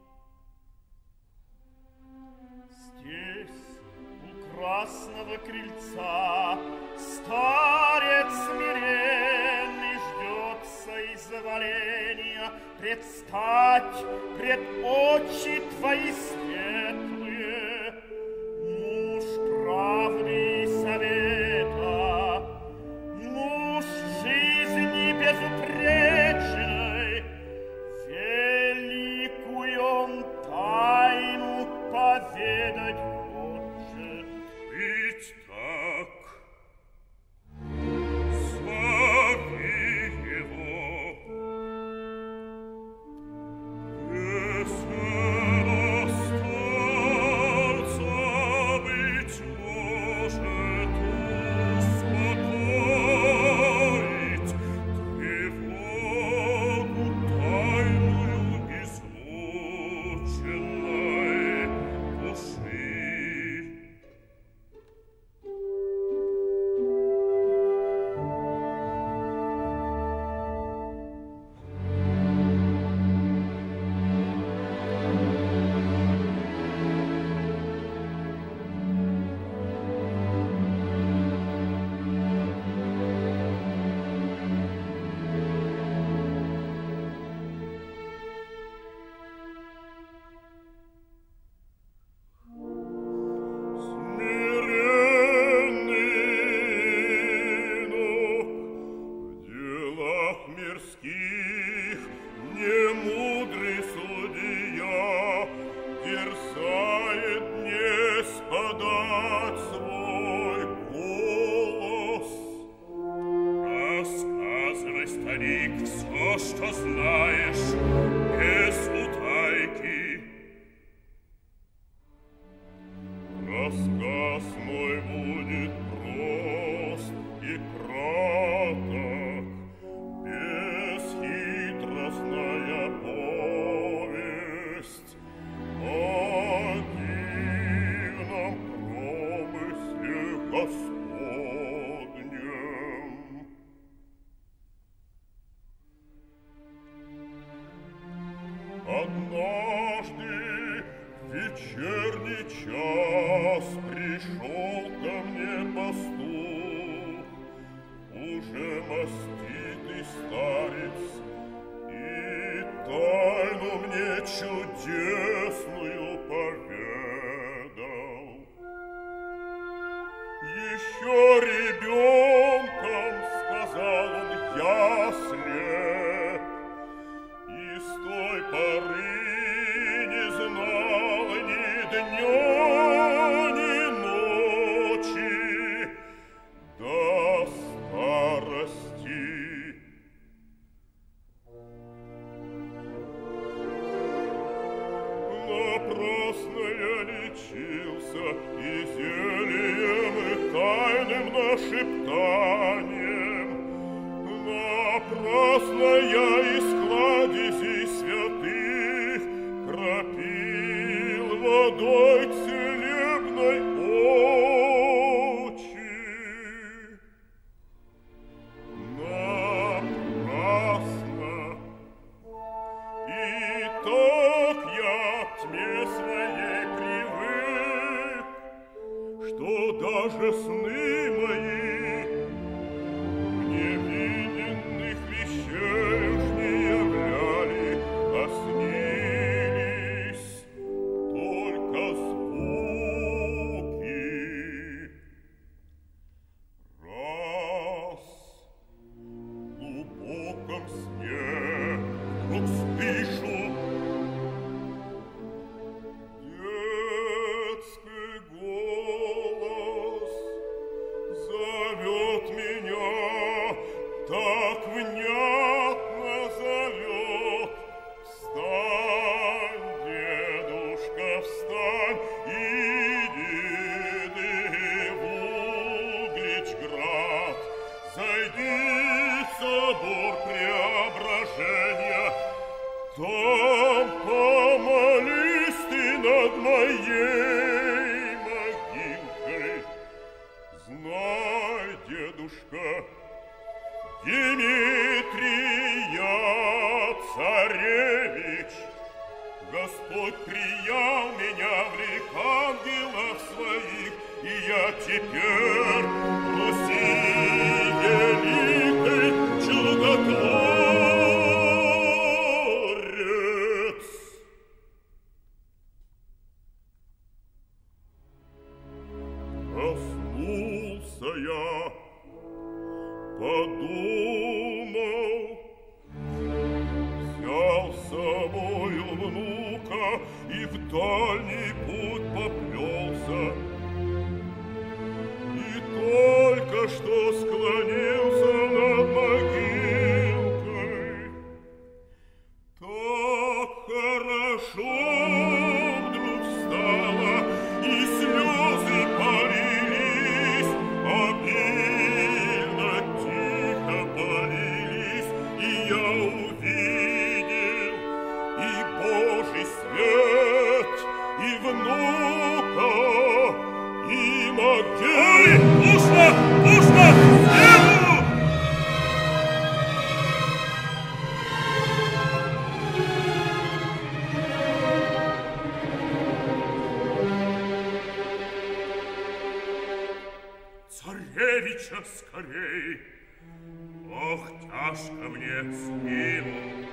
Здесь, у красного крыльца, старец смиренный ждется изволения предстать пред очи твои светлые, муж правды и совета, муж жизни безупречной, великую он тайну поведать хочет. Ведь так. Зови его. Весело старца, быть может, успокоить тревогу тайную измученной души. Все, что знаешь, без утайки. Рассказ мой будет прост и краток, бесхитростная повесть о дивном промысле Господнем. Однажды в вечерний час пришел ко мне пастух, уже маститый старец, и тайну мне чудесную поведал. Еще ребенком, сказал он, я слеп, и с той поры не знал ни дня, ни ночи до старости. Напрасно я лечился и зельем, и тайным нашептанием. Напрасно я из кладезей святых кропил водой целебной очи. что даже сны мои невиденных вещей уж не являли, а снились только звуки. Раз в глубоком сне вдруг слышу детский голос, зовет меня, так внятно зовет. Встань, дедушка, встань, иди ты в Угличград, зайди в собор Преображения, там помолись ты над моей могилкой. Знай, дедушка, Дмитрия царевич, Господь приял меня в лик ангелов своих, и я теперь Руси великой чудотворец. Проснулся я, подумал, взял с собою внука и в дальний путь поплелся. И только что склонился над могилкой, так хорошо вдруг стало, и слезы полились, обильно, тихо полились, и я увидел и Божий свет, и внука, и могилу. Пусто! Пусто! Снегу! Царевича скорей! Ох, тяжко мне с ним!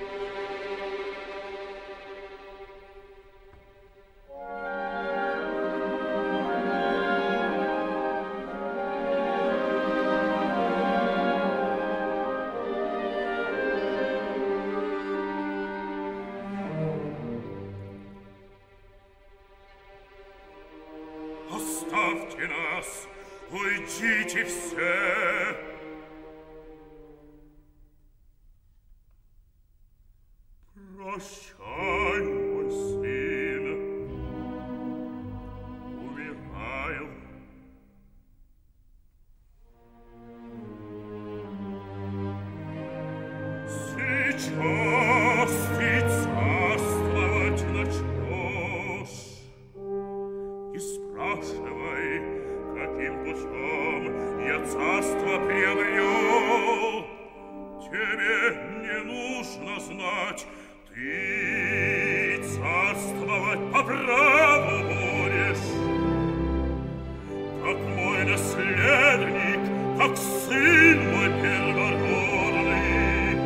Оставьте нас, уйдите все. Прощай, мой сын, умираю. Сейчас ты царствовать начнешь. И спрашивай, каким путем я царство приобрел. Тебе не нужно знать, ты царствовать по праву будешь. Как мой наследник, как сын мой первородный.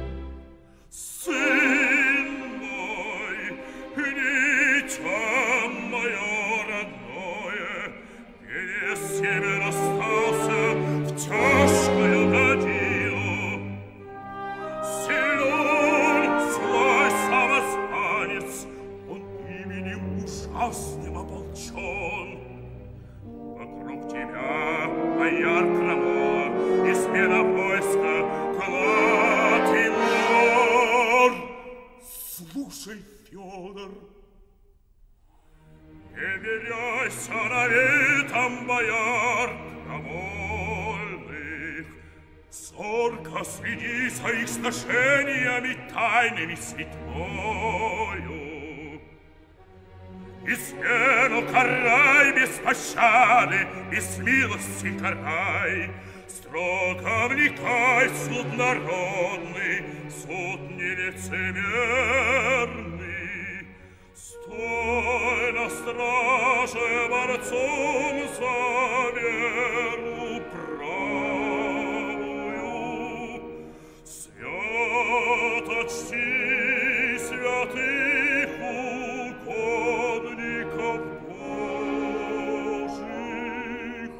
Сын мой, дитя мое родное, где север остался в тяжкую годину. Силен злой самозванец, он именем ужасным ополчен. Вокруг тебя, бояр Крамола, и смена войска, клад и мор. Слушай, Фёдор, не веряйся наветам бояр крамольных, зорко следи за их сношениями тайными с ветвою. Измену карай без пощады, без милости карай, строго вникай в суд народный, суд нелицемерный. Стой на страже борцом за веру правую, свято чти святых угодников Божьих.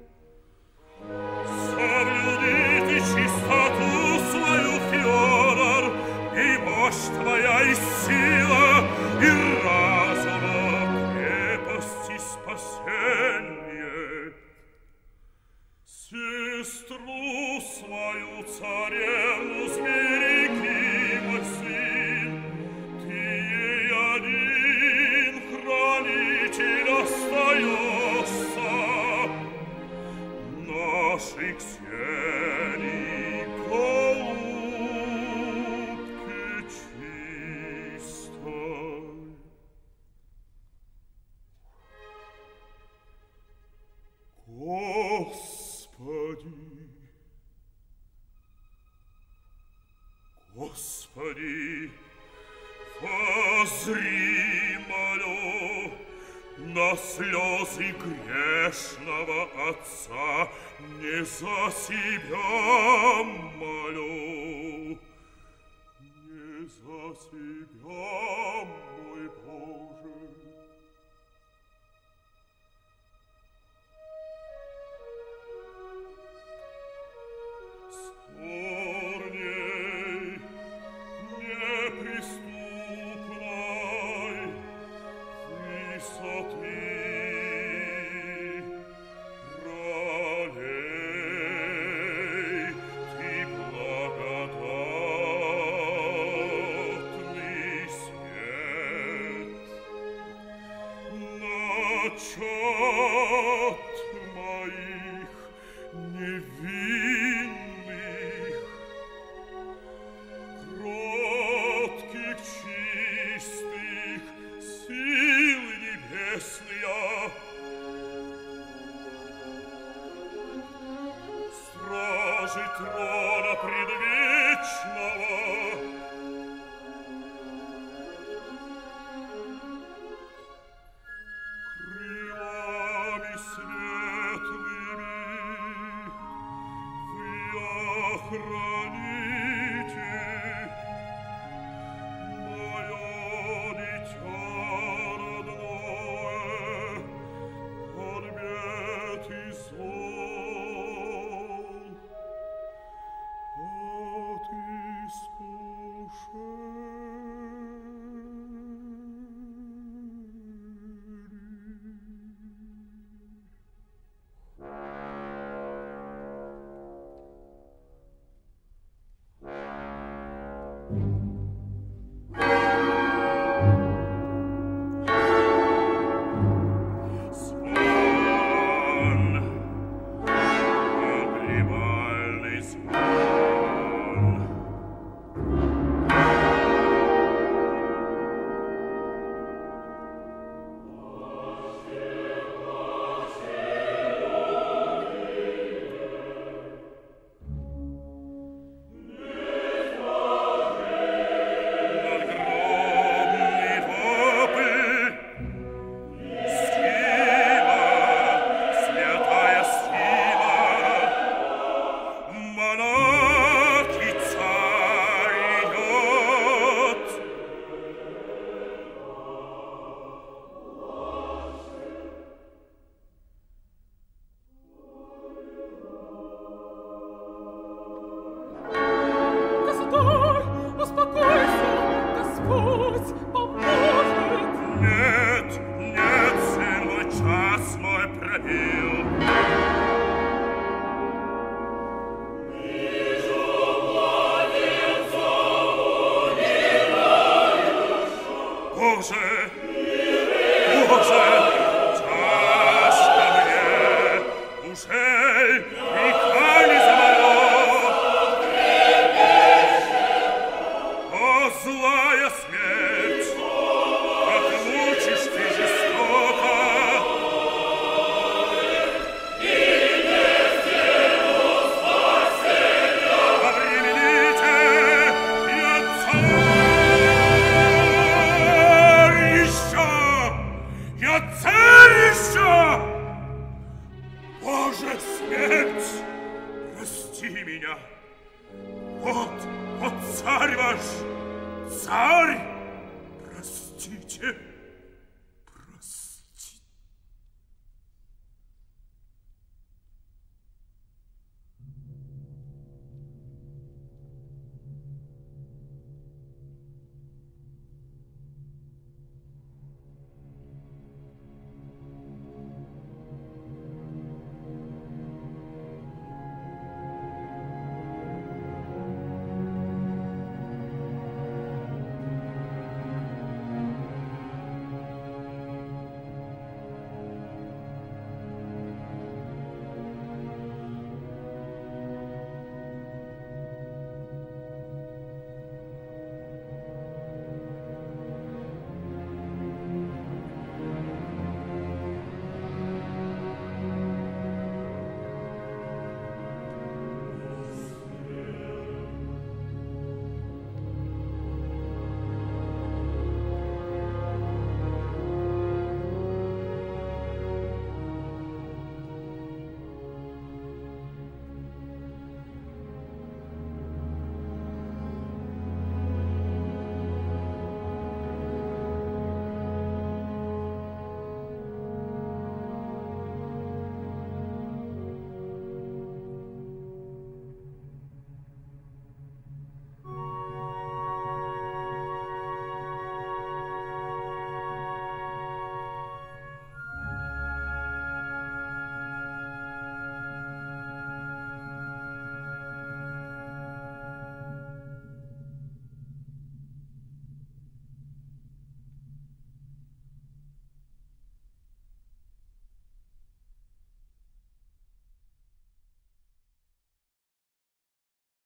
Соблюди чистоту свою, Фёдор, и мощь твоя, и сила, и разума, крепость и спасение. Сестру свою, царевну, сбереги, мой сын, ты ей один хранитель остаешься. Нашей Ксении голубки чистой. Господи, Господи, воззри, молю, на слезы грешного отца, не за себя молю, не за себя, мой Боже. Горней, неприступной высоты, пролей ты благодатный свет на чад моих невинных, кротких, чистых, сил небесные. Стражи трона предвечного